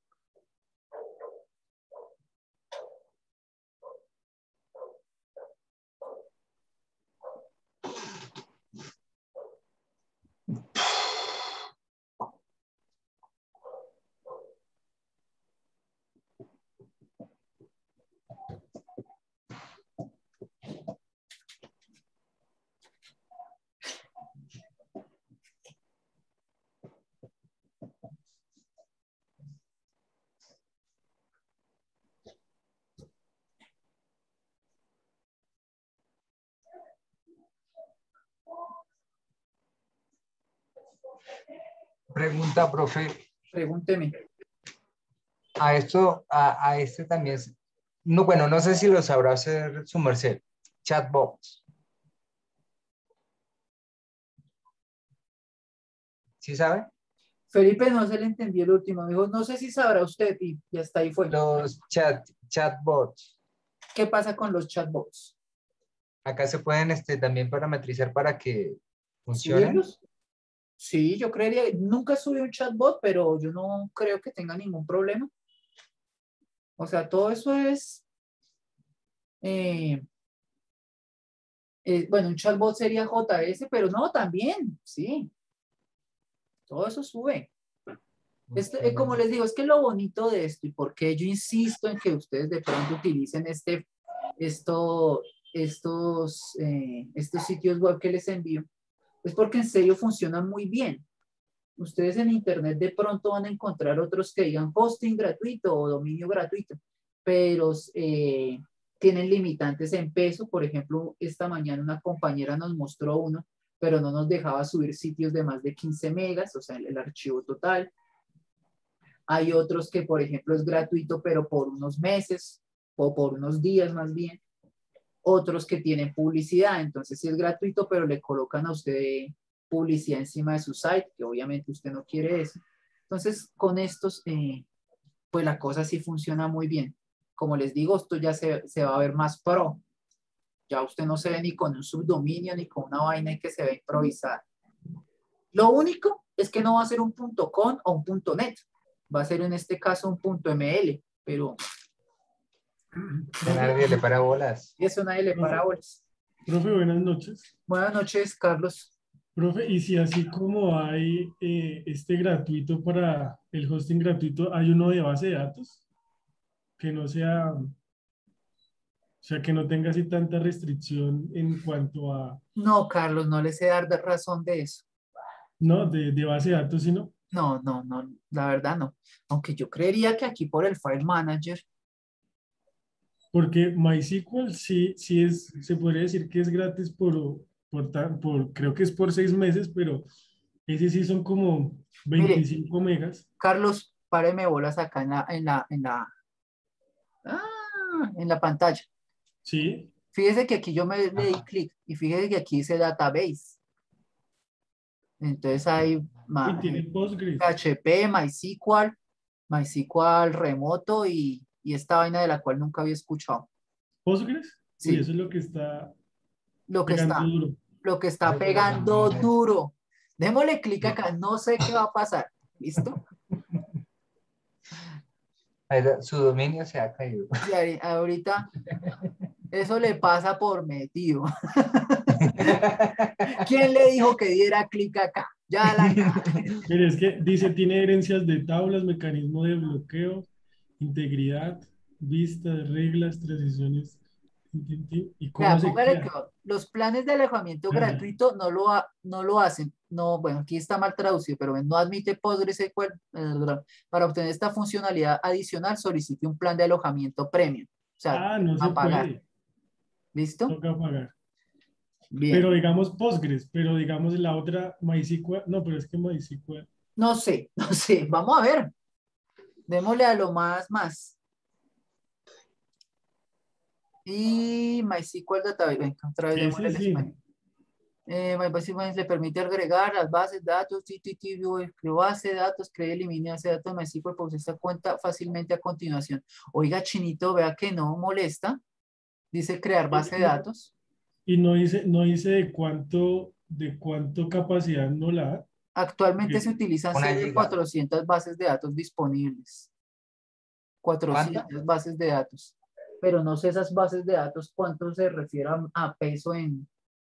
Pregunta, profe, Pregúnteme. a esto, a, a este también, es- no, bueno, no sé si lo sabrá hacer su merced, chatbots, ¿sí sabe? Felipe no se le entendió el último. Dijo, no sé si sabrá usted, y ya está ahí fue. Los chat, chatbots, ¿Qué pasa con los chatbots? acá se pueden este, también parametrizar para que funcionen. ¿Subirlos? Sí, yo creería, nunca subí un chatbot, pero yo no creo que tenga ningún problema. O sea, todo eso es, eh, eh, bueno, un chatbot sería J S, pero no, también, sí, todo eso sube. Esto, eh, como les digo, es que lo bonito de esto y por qué yo insisto en que ustedes de pronto utilicen este, esto, estos, eh, estos sitios web que les envío, es porque en serio funcionan muy bien. Ustedes en internet de pronto van a encontrar otros que digan hosting gratuito o dominio gratuito, pero eh, tienen limitantes en peso. Por ejemplo, esta mañana una compañera nos mostró uno, pero no nos dejaba subir sitios de más de quince megas, o sea, el, el archivo total. Hay otros que, por ejemplo, es gratuito, pero por unos meses o por unos días más bien. Otros que tienen publicidad, entonces sí es gratuito, pero le colocan a usted publicidad encima de su site, que obviamente usted no quiere eso. Entonces, con estos, eh, pues la cosa sí funciona muy bien. Como les digo, esto ya se, se va a ver más pro. Ya usted no se ve ni con un subdominio ni con una vaina que se ve improvisada. Lo único es que no va a ser un .com o un .net. Va a ser en este caso un .ml, pero A nadie le para bolas. eso nadie le para bolas. Profe, buenas noches. Buenas noches, Carlos. Profe, y si así como hay eh, este gratuito para el hosting gratuito, hay uno de base de datos que no sea, o sea, que no tenga así tanta restricción en cuanto a, No, Carlos, no le sé dar de razón de eso. no, de, de base de datos, sino, No, no, no, la verdad no. Aunque yo creería que aquí por el File Manager, porque MySQL sí, sí es, se podría decir que es gratis por, por, ta- por, creo que es por seis meses, pero ese sí son como mire, veinticinco megas. Carlos, páreme bolas acá en la, en la, en la, ah, en la pantalla. Sí, Fíjese que aquí yo me le di clic y fíjese que aquí dice Database. Entonces hay ma- y tiene eh, Postgres. P H P, MySQL, MySQL remoto y, y esta vaina de la cual nunca había escuchado. ¿Postgres? Sí. Uy, eso es lo que está Lo que pegando está, duro. lo que está Ay, pegando no. duro. Démosle clic acá, no sé qué va a pasar. ¿Listo? Ahí da- Su dominio se ha caído. Y ahí- ahorita eso le pasa por metido. ¿Quién le dijo que diera clic acá? Ya la Pero es que dice, tiene herencias de tablas, mecanismo de bloqueo, integridad, vista de reglas, transiciones ¿Y cómo Vea, se póngale que queda? los planes de alojamiento Ajá. gratuito no lo, ha- no lo hacen. No, bueno, aquí está mal traducido, pero no admite PostgreSQL. eh, Para obtener esta funcionalidad adicional, solicite un plan de alojamiento premium. O sea, Ah, no se a pagar. puede. ¿Listo? Toca pagar. Bien. Pero digamos Postgres, pero digamos la otra MySQL. No, pero es que MySQL. No sé, no sé. Vamos a ver. Démosle a lo más, más. Y MySQL Database. Venga, otra vez démosle Ese el sí. español. Eh, MySQL le permite agregar las bases de datos, T T T, creó base de datos, cree y elimina base de datos de MySQL, pues esta cuenta fácilmente a continuación. Oiga, Chinito, vea que no molesta. Dice crear base de Y, datos. y no dice, no dice de cuánto, de cuánto capacidad no la da. Actualmente se Porque utilizan Una cerca de giga. cuatrocientas bases de datos disponibles. ¿Cuánto? cuatrocientas bases de datos. Pero no sé esas bases de datos cuánto se refiere a, a peso en,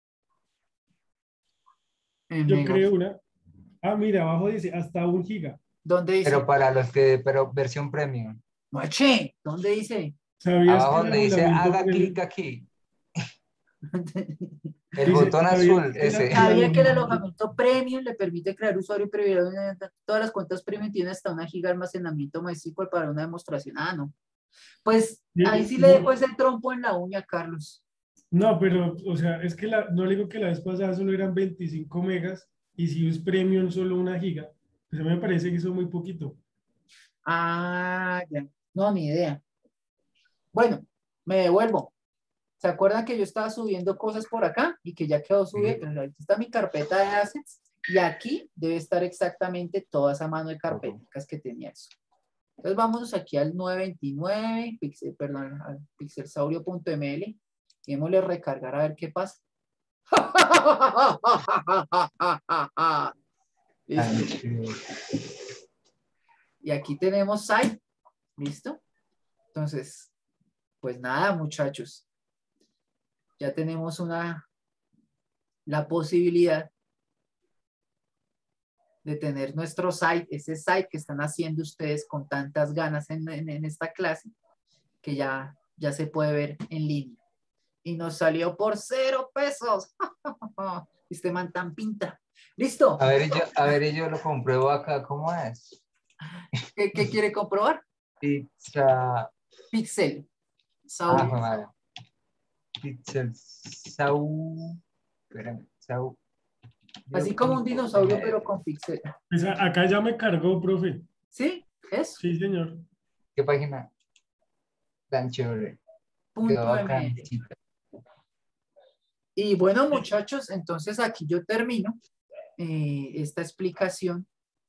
en Yo creo megas. una. Ah, mira, abajo dice hasta un giga. ¿Dónde Pero dice? para los que, pero versión premium. Noche, ¿dónde dice? ¿Sabías que Abajo el donde dice alojamiento haga clic premium aquí. El dice, botón ¿sabías azul, que la- ese. el ¿Sabía que el alojamiento, alojamiento premium le permite crear usuario privado? Todas las cuentas premium tienen hasta una giga de almacenamiento MySQL para una demostración. Ah, no. Pues ahí sí le dejo no, ese trompo en la uña, Carlos. no, pero, o sea, es que la, no le digo que la vez pasada solo eran veinticinco megas y si es premium solo una giga, pues a mí me parece que eso es muy poquito. Ah, ya. No, ni idea. Bueno, me devuelvo. ¿Se acuerdan que yo estaba subiendo cosas por acá y que ya quedó subida? Aquí está mi carpeta de assets y aquí debe estar exactamente toda esa mano de carpetas que tenía eso. Entonces vámonos aquí al novecientos veintinueve, pixel, perdón, al pixelsaurio.ml. Démosle recargar a ver qué pasa. ¿Listo? Y aquí tenemos site. ¿Listo? Entonces, pues nada, muchachos. Ya tenemos una, la posibilidad de tener nuestro site, ese site que están haciendo ustedes con tantas ganas en, en, en esta clase, que ya, ya se puede ver en línea. Y nos salió por cero pesos. Este man tan pinta. ¿Listo? A ver, y yo, a ver, y yo lo compruebo acá, ¿cómo es? ¿Qué, qué quiere comprobar? Pizza. Pixel. Ah, Saurio. fue madre. Pixel Sau. Espérame, Sau. Así como un dinosaurio, pero con pixel. Pues a- acá ya me cargó, profe. ¿Sí? ¿Eso? Sí, señor. ¿Qué página? Tan chévere. Quedó Punto bacán. M L. Y bueno, muchachos, entonces aquí yo termino eh, esta explicación.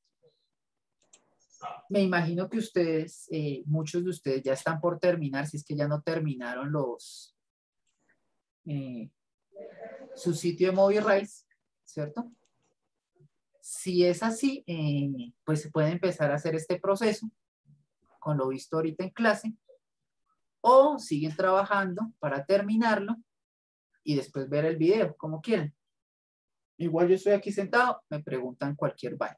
Me imagino que ustedes, eh, muchos de ustedes ya están por terminar, si es que ya no terminaron los eh, su sitio de MobiRise, ¿cierto? Si es así, eh, pues se puede empezar a hacer este proceso con lo visto ahorita en clase, o siguen trabajando para terminarlo y después ver el video, como quieran. Igual yo estoy aquí sentado, me preguntan cualquier vaina.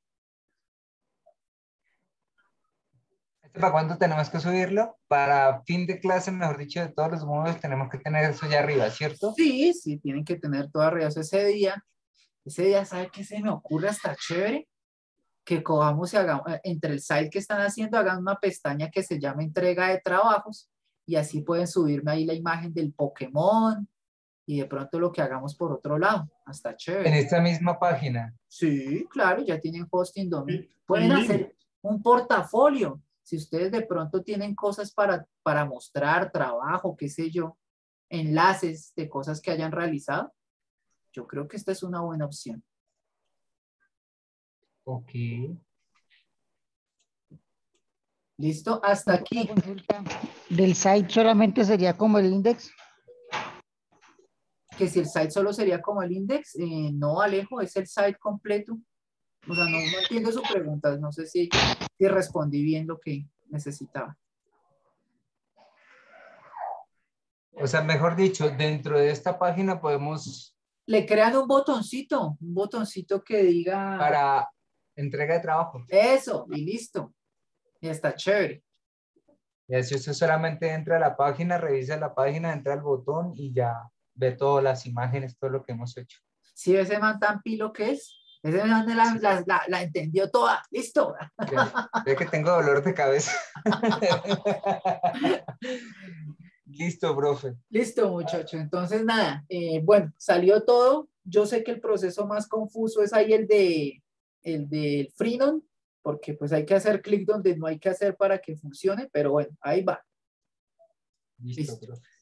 ¿Para cuándo tenemos que subirlo? Para fin de clase, mejor dicho, de todos los módulos, tenemos que tener eso ya arriba, ¿cierto? Sí, sí, tienen que tener todo arriba ese día. Ese día, ¿sabe qué se me ocurre hasta chévere? Que cojamos y hagamos, entre el site que están haciendo, hagan una pestaña que se llama entrega de trabajos y así pueden subirme ahí la imagen del Pokémon y de pronto lo que hagamos por otro lado. Hasta En chévere. esta misma página. Sí, claro, ya tienen hosting dominio. El, Pueden el hacer link. un portafolio. Si ustedes de pronto tienen cosas para, para mostrar, trabajo, qué sé yo, enlaces de cosas que hayan realizado, yo creo que esta es una buena opción. Ok. ¿Listo? Hasta aquí. Una consulta. ¿Del site solamente sería como el index? Que si el site solo sería como el index, eh, no, Alejo, es el site completo. O sea, no, no entiendo su pregunta, no sé si, si respondí bien lo que necesitaba. O sea, mejor dicho, dentro de esta página podemos, Le crean un botoncito, un botoncito que diga para entrega de trabajo. eso y listo. Y está chévere. Y así usted solamente entra a la página, revisa la página, entra al botón y ya ve todas las imágenes, todo lo que hemos hecho. ¿Sí ese man tan pilo que es? Ese man la, la, la, la entendió toda. Listo. Ya, ve que tengo dolor de cabeza. Listo, profe. Listo, muchacho. Entonces, nada, eh, bueno, salió todo. Yo sé que el proceso más confuso es ahí el de el del Freenon, porque pues hay que hacer clic donde no hay que hacer para que funcione, pero bueno, ahí va. Listo, Listo. profe.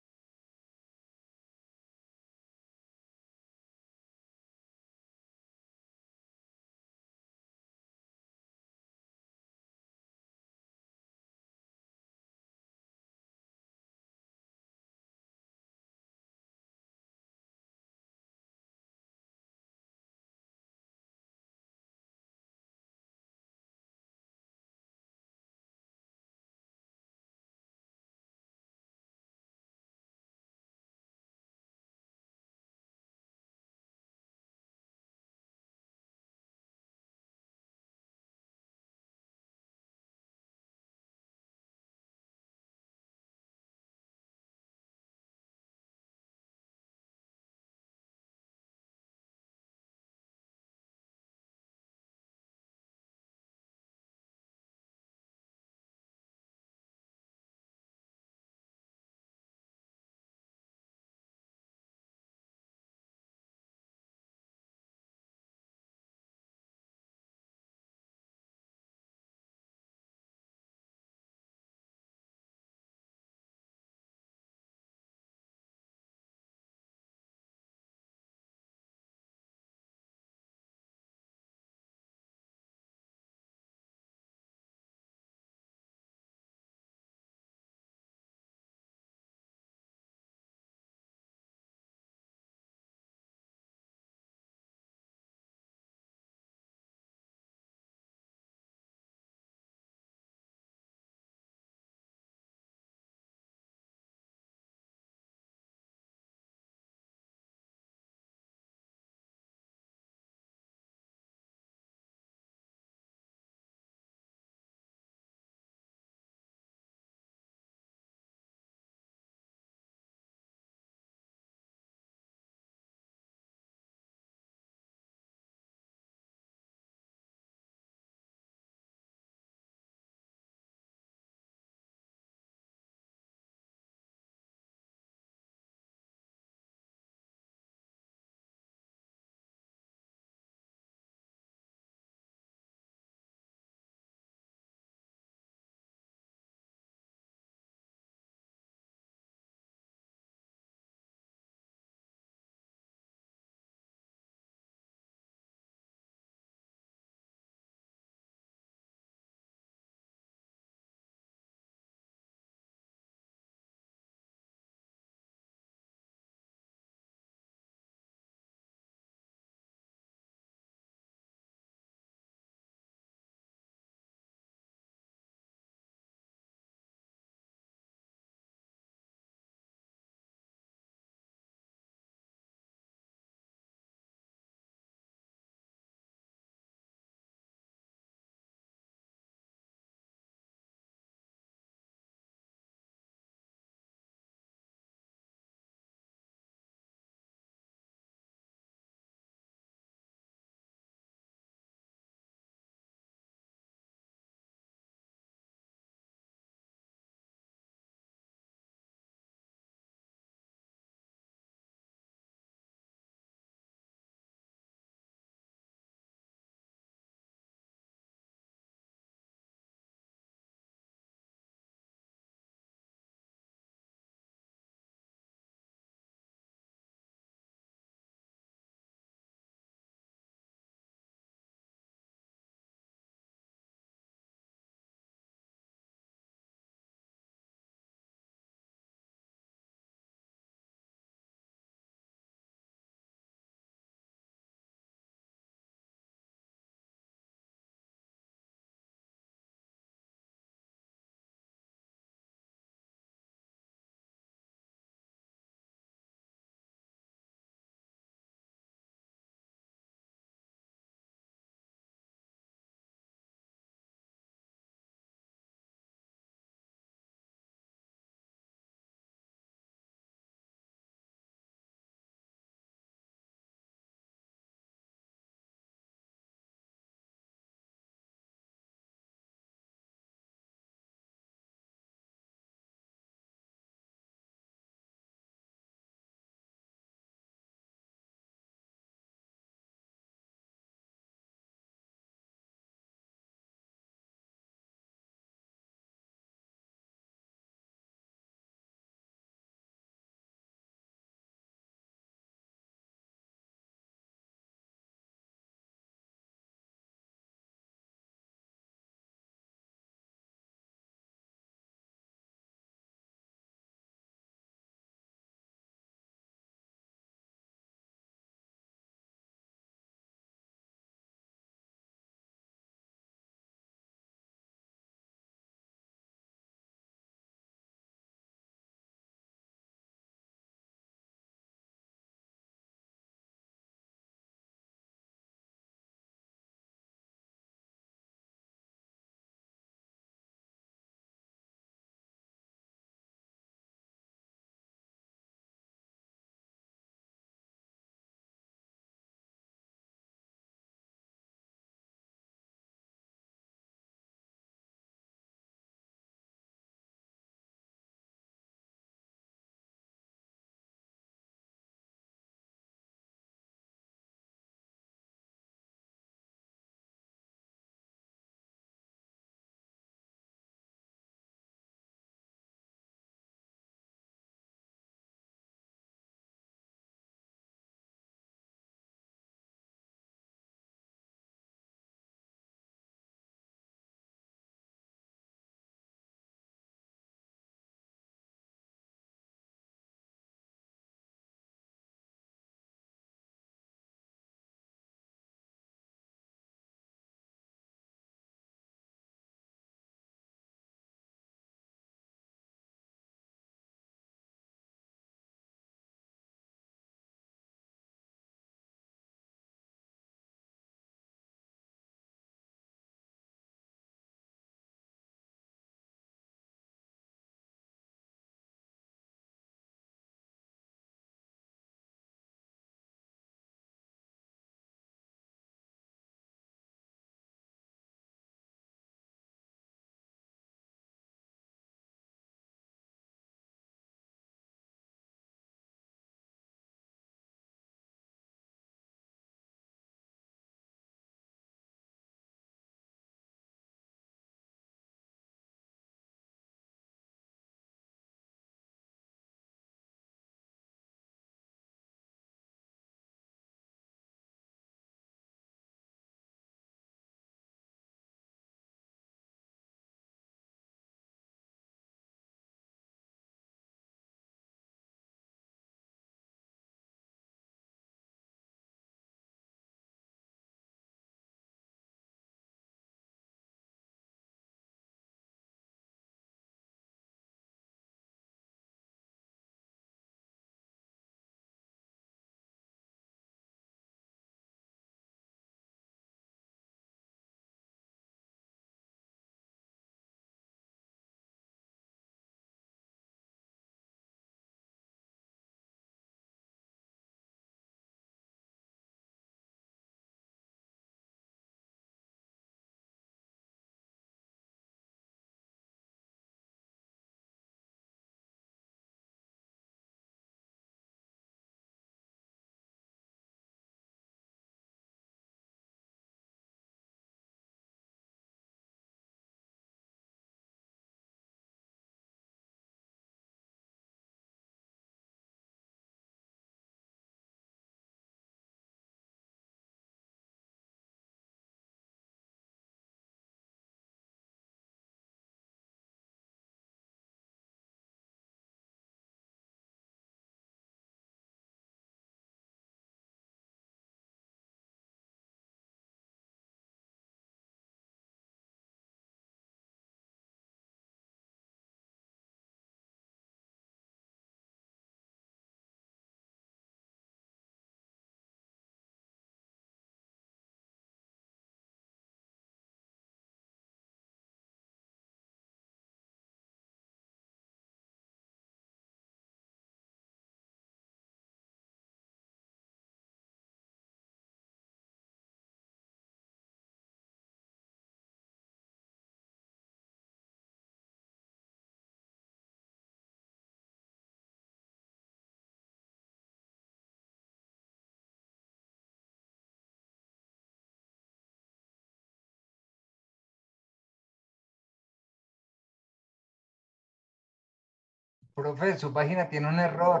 Profe, su página tiene un error.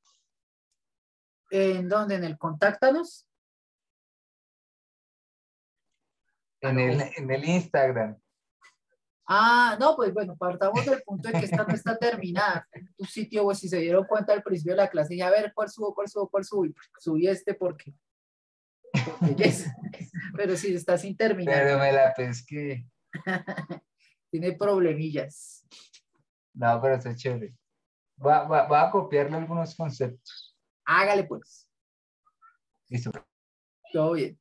¿En dónde? ¿En el contáctanos? En el, en el Instagram. Ah, no, pues bueno, partamos del punto de que esta no está terminada. Tu sitio, pues si se dieron cuenta al principio de la clase, y a ver, ¿cuál subo, cuál subo, cuál subo? Y pues, subí este porque, porque yes. Pero si está sin terminar, Pero me la pesqué. tiene problemillas. No, pero está chévere. Va, va, va a copiarle algunos conceptos. Hágale pues, Listo. todo bien.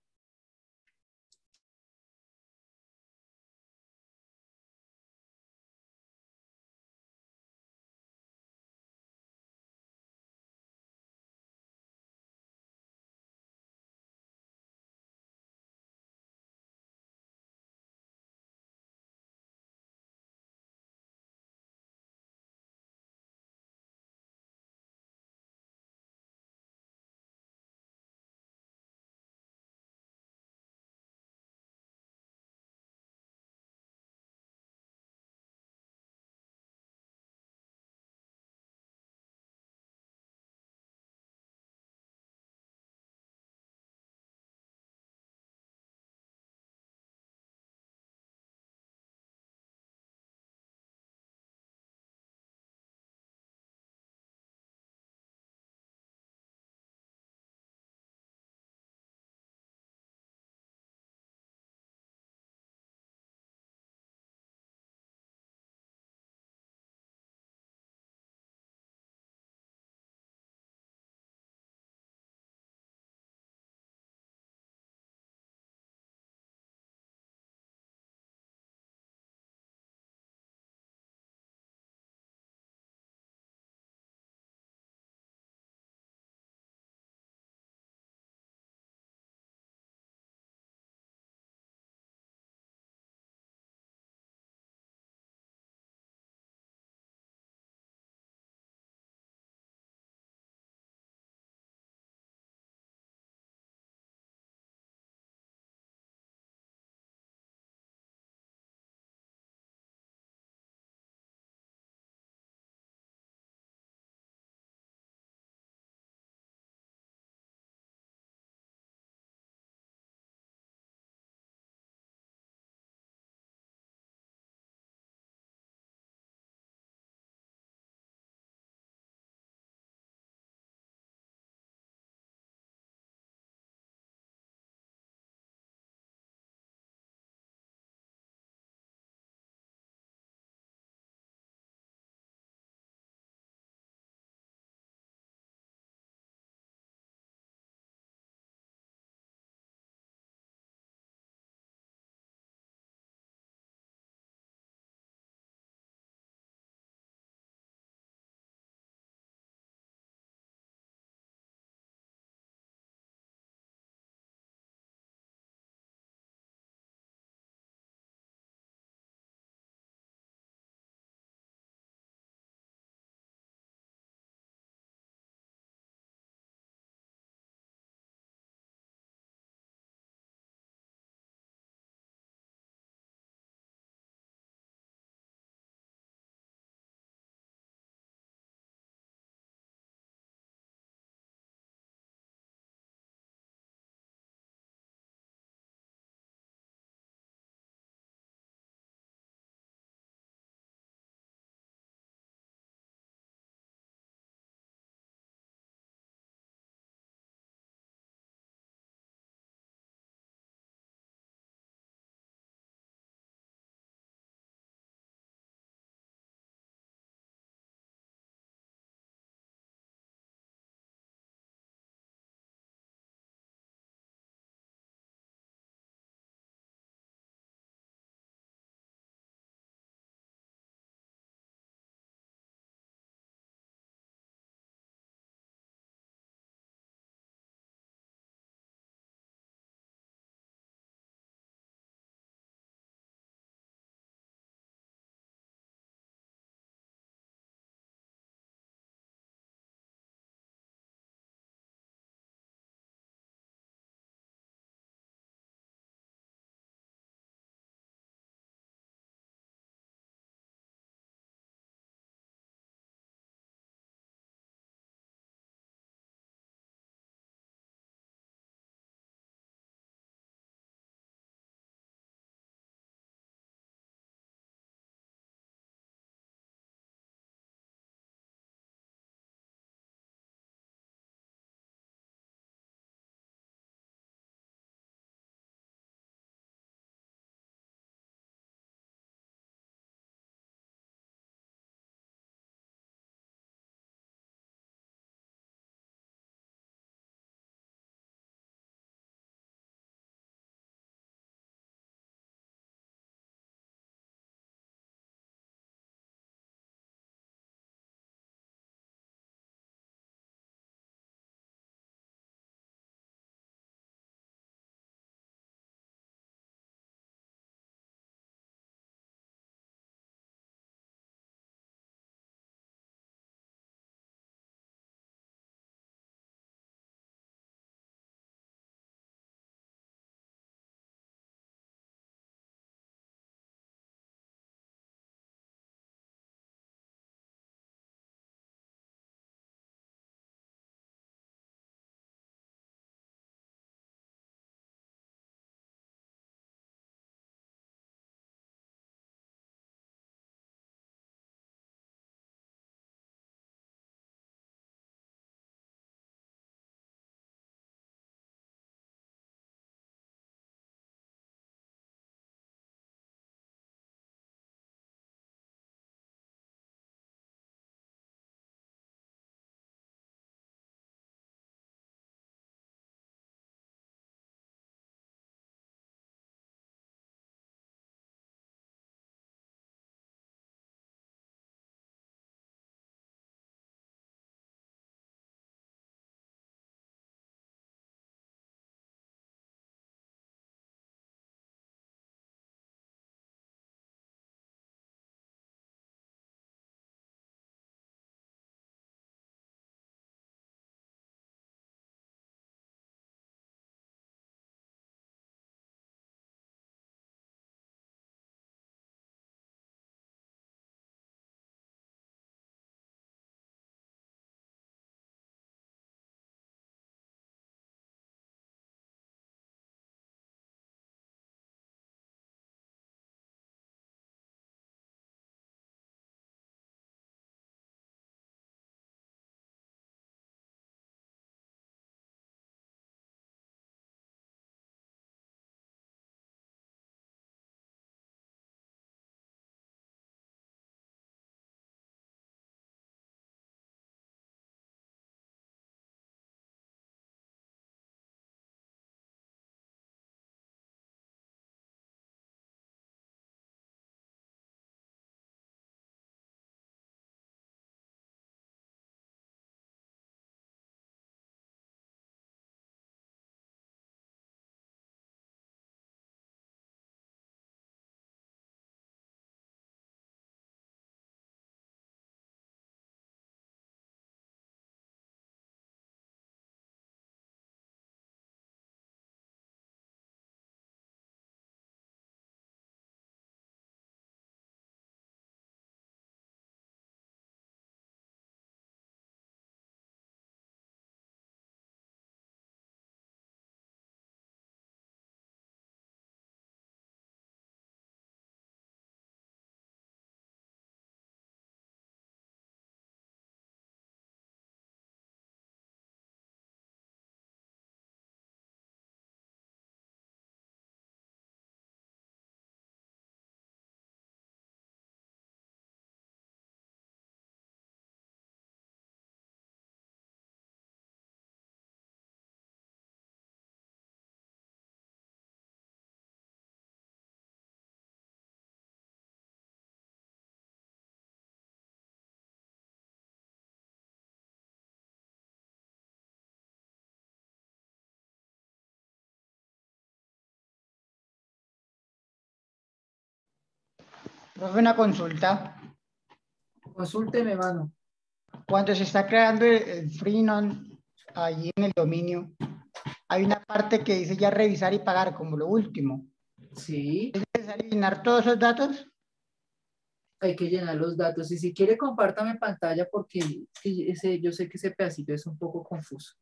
Profe, una consulta. Consúlteme, mano. Cuando se está creando el, el freenom allí en el dominio, hay una parte que dice ya revisar y pagar como lo último. Sí, ¿Es necesario llenar todos esos datos? hay que llenar los datos. Y si quiere, compártame pantalla porque es que ese, yo sé que ese pedacito es un poco confuso.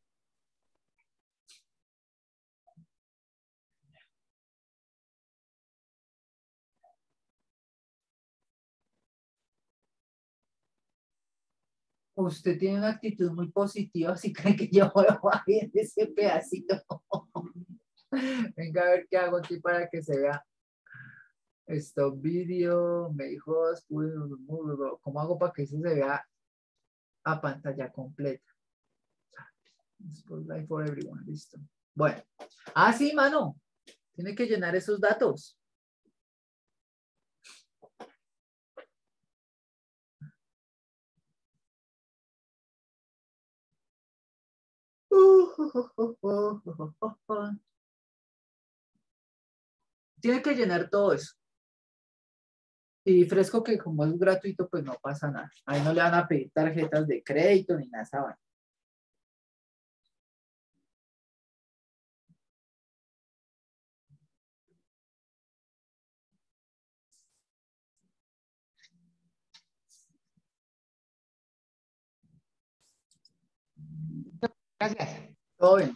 Usted tiene una actitud muy positiva, así cree que yo voy a bien ese pedacito. Venga a ver qué hago aquí para que se vea. Stop video, make host, ¿cómo hago para que eso se vea a pantalla completa? Spotlight for everyone, listo. Bueno, ah, sí, mano, tiene que llenar esos datos. Tiene que llenar todo eso. Y fresco que como es gratuito, pues no pasa nada. Ahí no le van a pedir tarjetas de crédito ni nada. ¿Saben? Gracias. Todo bien.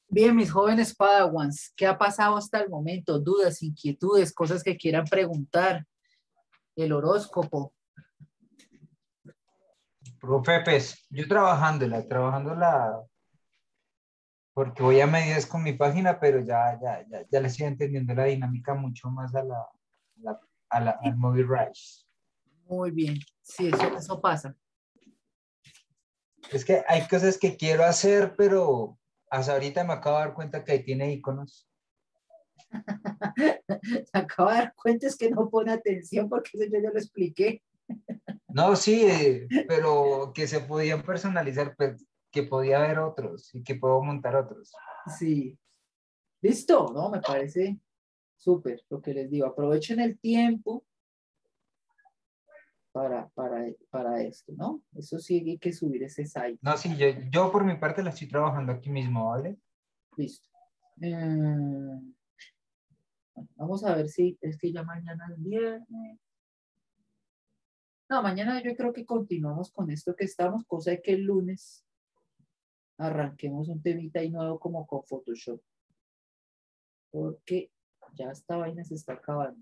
Bien, mis jóvenes Padawans, ¿qué ha pasado hasta el momento? Dudas, inquietudes, cosas que quieran preguntar. El horóscopo. Profe, pues yo trabajándola, trabajándola, porque voy a medias con mi página, pero ya, ya, ya, ya le estoy entendiendo la dinámica mucho más a la, la- a la- al Movie Rise. Muy bien. Sí, eso, eso pasa. Es que hay cosas que quiero hacer, pero hasta ahorita me acabo de dar cuenta que ahí tiene iconos. Se acaba de dar cuenta es que no pone atención porque eso yo ya lo expliqué. No, sí, eh, pero que se podían personalizar, pues, que podía haber otros y que puedo montar otros. Sí. Listo, ¿no? Me parece súper lo que les digo. Aprovechen el tiempo para, para, para esto, ¿no? Eso sí hay que subir ese site. No, sí, yo, yo por mi parte la estoy trabajando aquí mismo, ¿vale? Listo. Eh, vamos a ver si es que ya mañana es viernes. No, mañana yo creo que continuamos con esto que estamos, cosa de que el lunes arranquemos un temita ahí nuevo como con Photoshop. Porque ya esta vaina se está acabando.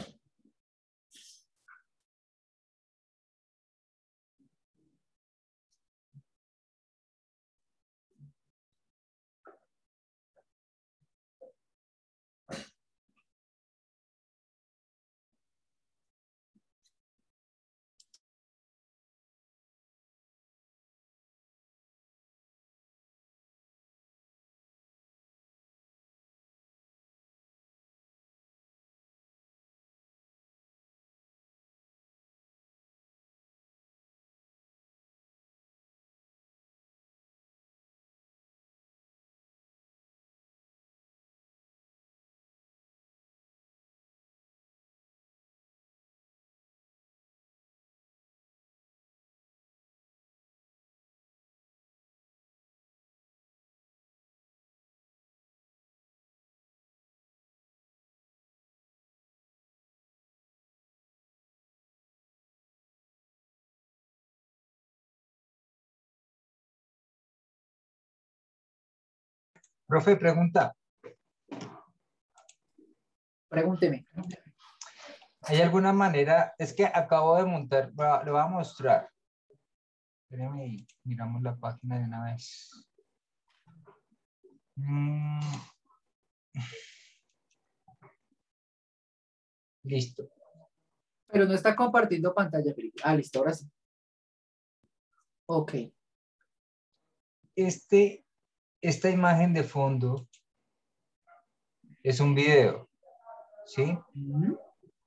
Profe, pregunta, Pregúnteme. ¿hay alguna manera? Es que acabo de montar, va- le voy a mostrar. Espérame y miramos la página de una vez. Mm, listo. Pero no está compartiendo pantalla, Felipe. Ah, listo, ahora sí. Ok. Este, esta imagen de fondo es un video, ¿sí? Ujú.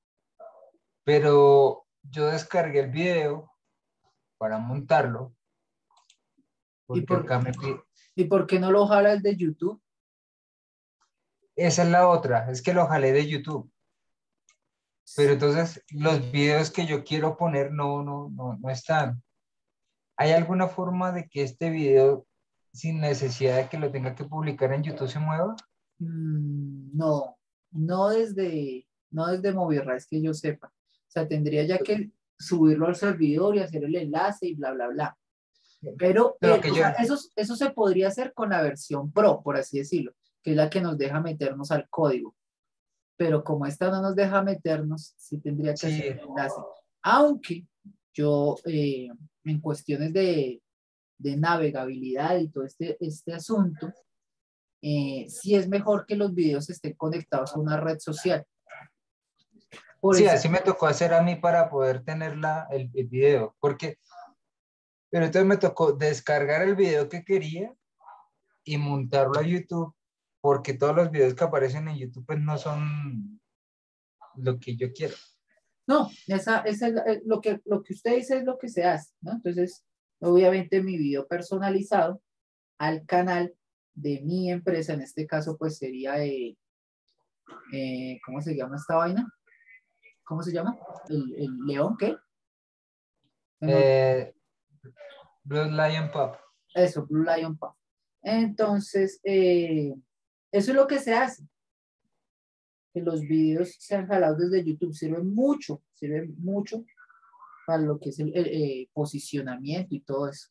Pero yo descargué el video para montarlo, ¿Y porque por, acá me pide. ¿y por qué no lo jala el de YouTube? Esa es la otra, es que lo jalé de YouTube. Pero entonces los videos que yo quiero poner no, no, no, no están. ¿Hay alguna forma de que este video, sin necesidad de que lo tenga que publicar en YouTube, se mueva? Mm, no, no desde, no desde Movirrise que yo sepa. O sea, tendría ya que subirlo al servidor y hacer el enlace y bla, bla, bla. Pero Lo eh, que o yo, sea, eso, eso se podría hacer con la versión Pro, por así decirlo, que es la que nos deja meternos al código. Pero como esta no nos deja meternos, sí tendría que hacer sí, el enlace. Aunque yo, eh, en cuestiones de, de navegabilidad y todo este, este asunto, eh, sí es mejor que los videos estén conectados a una red social. Por sí, eso, así me tocó hacer a mí para poder tener la, el, el video, porque, pero entonces me tocó descargar el video que quería y montarlo a YouTube, porque todos los videos que aparecen en YouTube pues no son lo que yo quiero. no, esa, esa es la- eh, lo, que, lo que usted dice es lo que se hace, ¿no? Entonces, obviamente mi video personalizado al canal de mi empresa, en este caso pues sería, eh, eh, ¿cómo se llama esta vaina? ¿Cómo se llama? ¿El, el león qué? Bueno, Eh, Blood Lion Pop. eso, Blue Lion Puff. Entonces, eh, eso es lo que se hace. Que los videos sean jalados desde YouTube sirven mucho, sirven mucho para lo que es el, el, eh, posicionamiento y todo eso.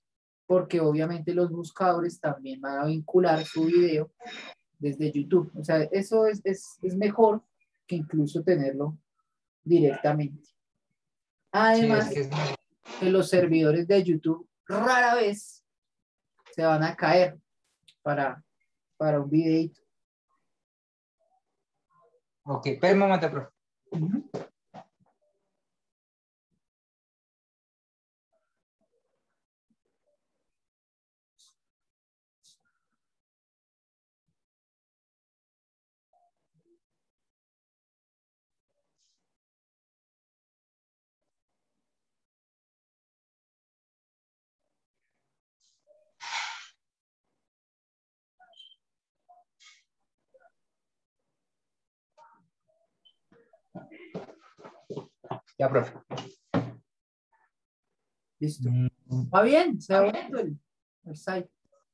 porque obviamente los buscadores también van a vincular su video desde YouTube. O sea, eso es, es, es mejor que incluso tenerlo directamente. Sí, Además, es que es muy- que los servidores de YouTube rara vez se van a caer para, para un videito. Ok, pero un momento, profe. Ujú. Ya, profe. Listo. Mm, Va bien, se va bonito el, el site.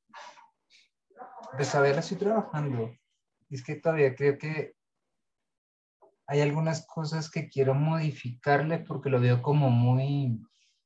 Pues todavía la estoy trabajando. Es que todavía creo que hay algunas cosas que quiero modificarle porque lo veo como muy,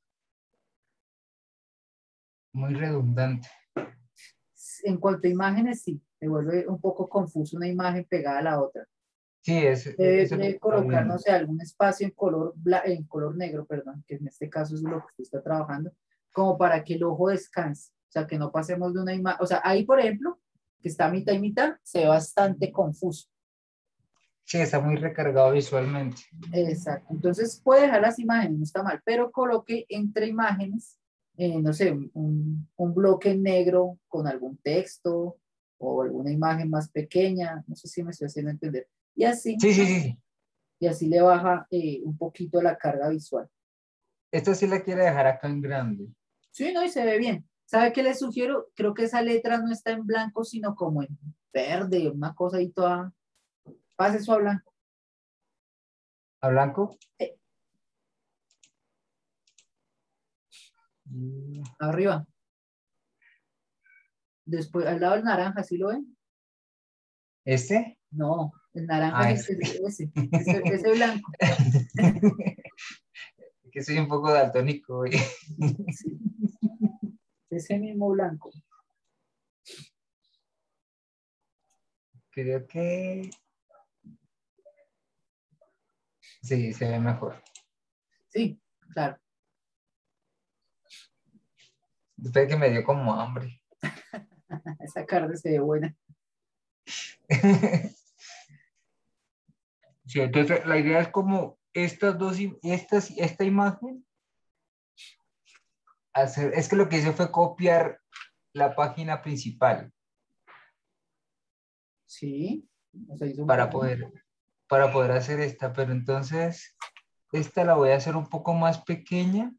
muy redundante. En cuanto a imágenes, sí, se vuelve un poco confuso una imagen pegada a la otra. Sí, es, es- Debe, eso es lo que debe estaba colocar, viendo. no sé, algún espacio en color, bla- en color negro, perdón, que en este caso es lo que usted está trabajando, como para que el ojo descanse. O sea, que no pasemos de una imagen. O sea, ahí, por ejemplo, que está mitad y mitad, se ve bastante confuso. Sí, está muy recargado visualmente. Exacto. Entonces puede dejar las imágenes, no está mal, pero coloque entre imágenes, eh, no sé, un, un bloque negro con algún texto o alguna imagen más pequeña. No sé si me estoy haciendo entender. Y así, Sí, sí, sí, sí. y así le baja eh, un poquito la carga visual. Esta sí la quiero dejar acá en grande. Sí, no, y se ve bien. ¿Sabe qué le sugiero? Creo que esa letra no está en blanco, sino como en verde, una cosa ahí toda. Pase eso a blanco. ¿A blanco? Eh, Mm, arriba. Después, al lado del naranja, ¿sí lo ven? ¿Este? No, el naranja Ah, es es el- ese, ese, ese blanco. que soy un poco daltónico hoy. Sí, ese mismo blanco. Creo que sí, se ve mejor. Sí, claro. Después que me dio como hambre. Esa carne se ve buena. Sí, entonces la idea es como estas dos, i- estas, esta imagen, hacer, es que lo que hice fue copiar la página principal Sí, o sea, hizo un para copy. poder, para poder hacer esta, pero entonces esta la voy a hacer un poco más pequeña.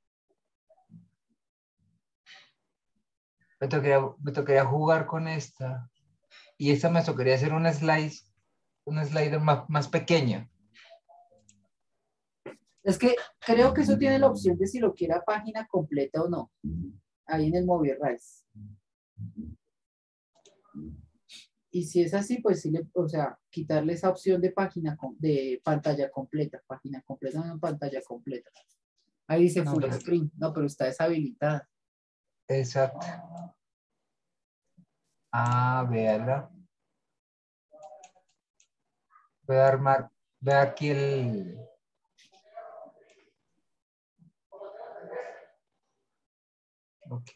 Me tocaría, me tocaría jugar con esta y esta me tocaría hacer un slice, un slider más, más pequeño. Es que creo que eso tiene la opción de si lo quiere a página completa o no. Ahí en el Movierize. Y si es así, pues sí, le, o sea, quitarle esa opción de página, con- de pantalla completa, página completa, no pantalla completa. Ahí dice No, full pero- screen, no, pero está deshabilitada. Exacto. Ah, véala. Voy a armar, ve aquí el... Ok.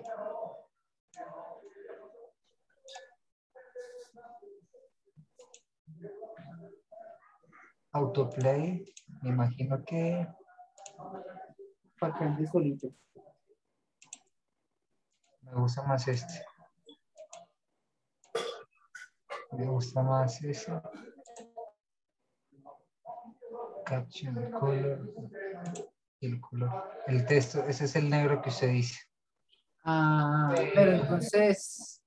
Autoplay. Me imagino que Para que ande solito. me gusta más este. Me gusta más ese. Caption, color. Y el color. El texto, ese es el negro que usted dice. Ah, pero entonces,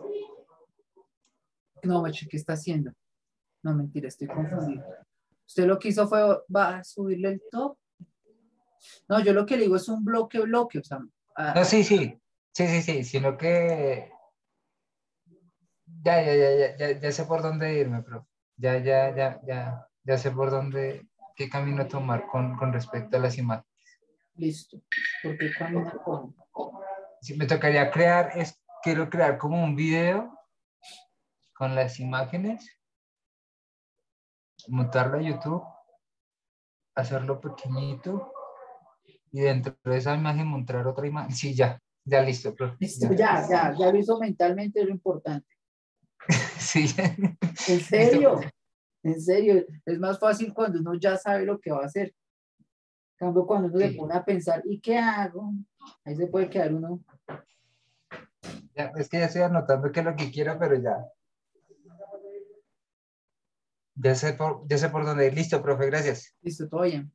no, Meche, ¿qué está haciendo? No, mentira, estoy confundido. Usted lo que hizo fue, va a subirle el top. No, yo lo que le digo es un bloque, bloque, o sea, No, ah, sí, sí. Sí, sí, sí. Sino que ya, ya, ya, ya, ya, ya sé por dónde irme, pero ya, ya, ya, ya, ya sé por dónde, qué camino tomar con, con respecto a las imágenes. listo. Porque camina con. Si me tocaría crear, es, quiero crear como un video con las imágenes, montarlo a YouTube, hacerlo pequeñito y dentro de esa imagen montar otra imagen. Sí, ya, ya listo, profe. Listo, ya, ya, ya lo hizo mentalmente, es lo importante. Sí. En Listo, serio, profe. en serio, es más fácil cuando uno ya sabe lo que va a hacer. En cambio, cuando uno se Sí. pone a pensar, ¿y qué hago? Ahí se puede quedar uno. Ya, es que ya estoy anotando qué es lo que quiero, pero ya. Ya sé por, ya sé por dónde ir. Listo, profe, gracias. Listo, todo bien.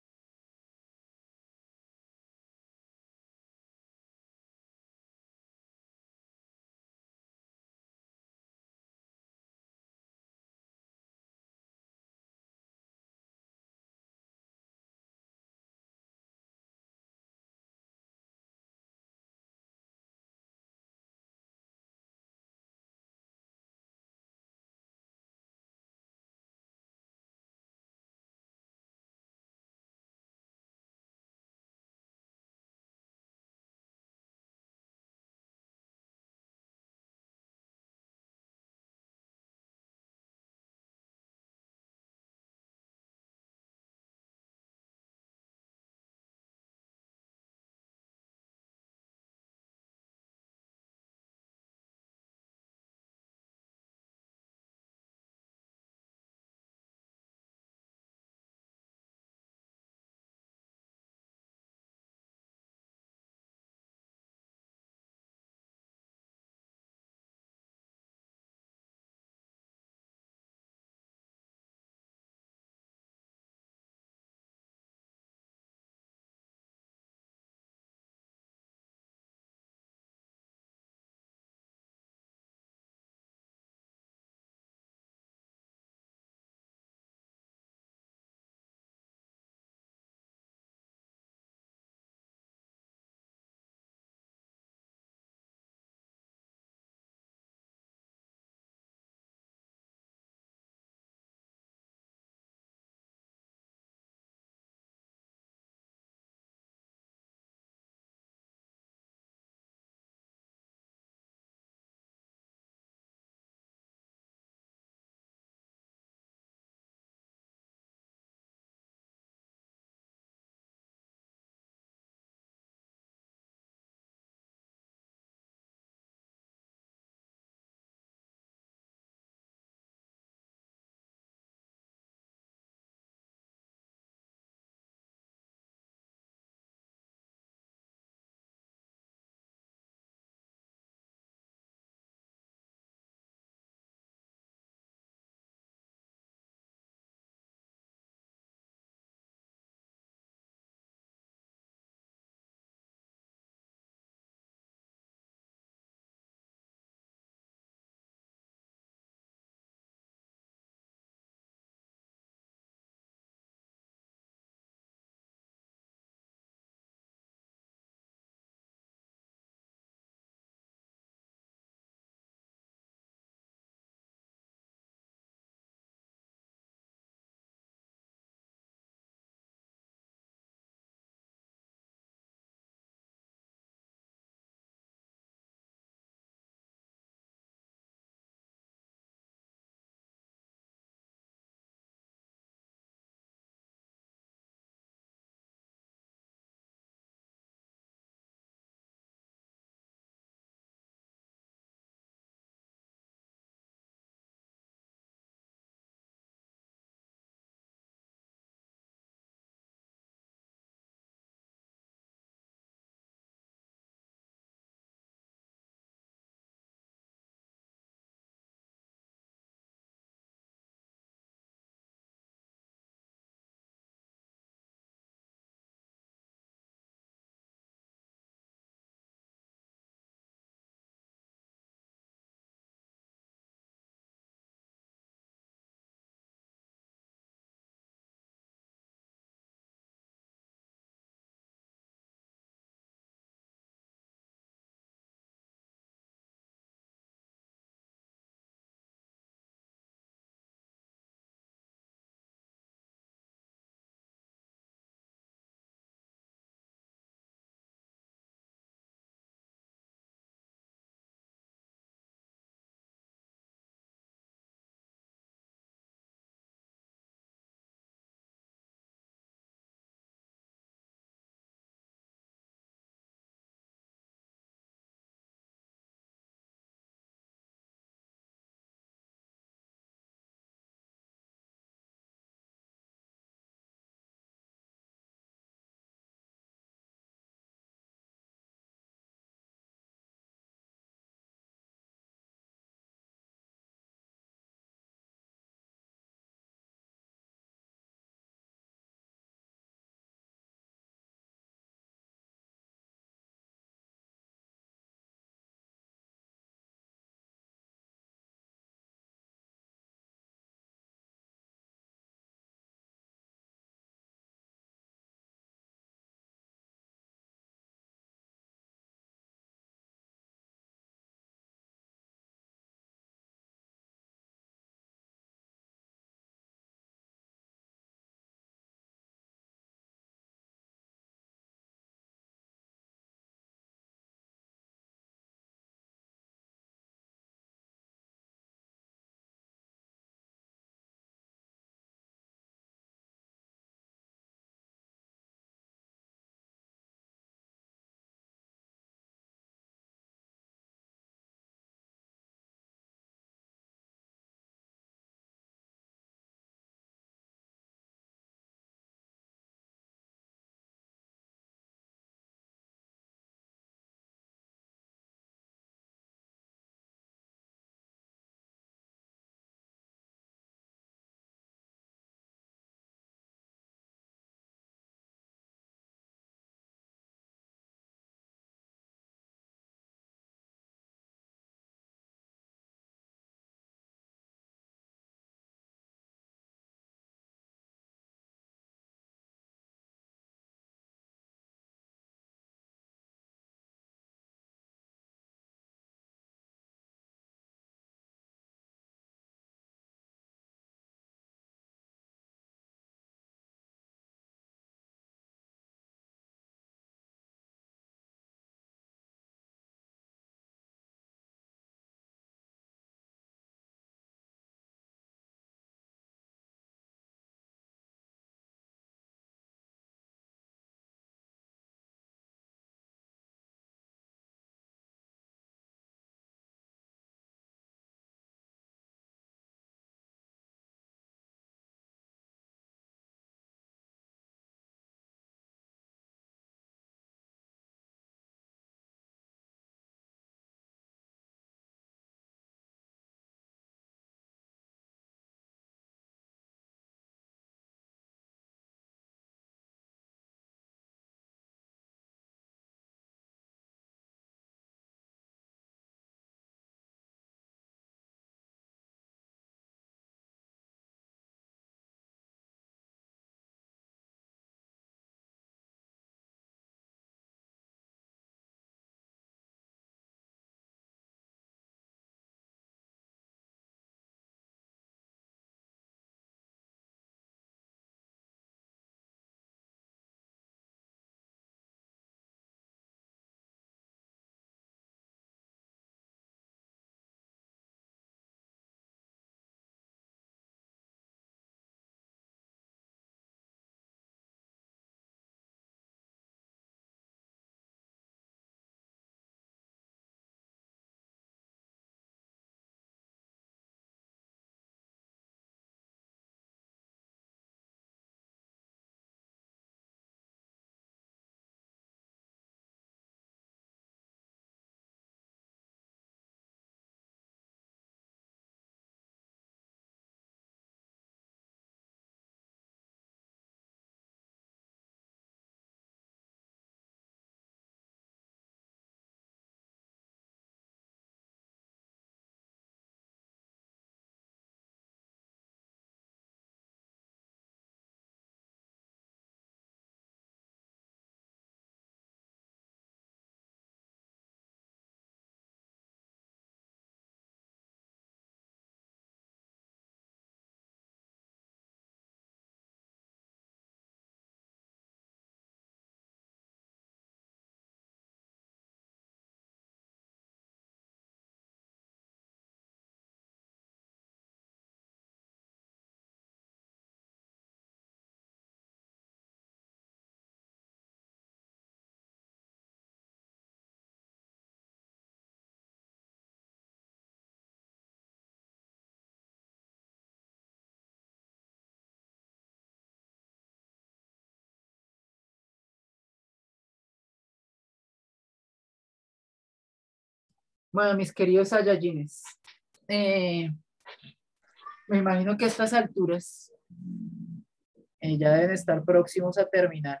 Bueno, mis queridos Saiyajines, eh, me imagino que a estas alturas eh, ya deben estar próximos a terminar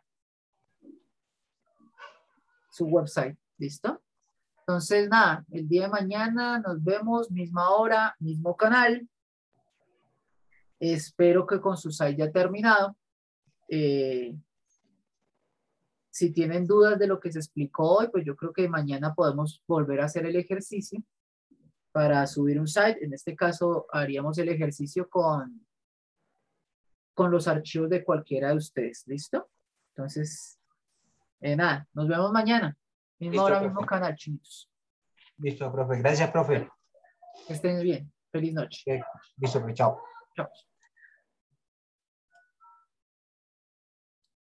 su website, ¿listo? Entonces, nada, el día de mañana nos vemos, misma hora, mismo canal. Espero que con su site ya terminado. Eh, si tienen dudas de lo que se explicó hoy, pues yo creo que mañana podemos volver a hacer el ejercicio para subir un site. En este caso, haríamos el ejercicio con, con los archivos de cualquiera de ustedes. ¿Listo? Entonces, eh, nada, nos vemos mañana. Misma Listo, hora, profe. mismo canal, chinitos. Listo, profe. Gracias, profe. Que estén bien. Feliz noche. Ok, listo, profe. Chao. Chao.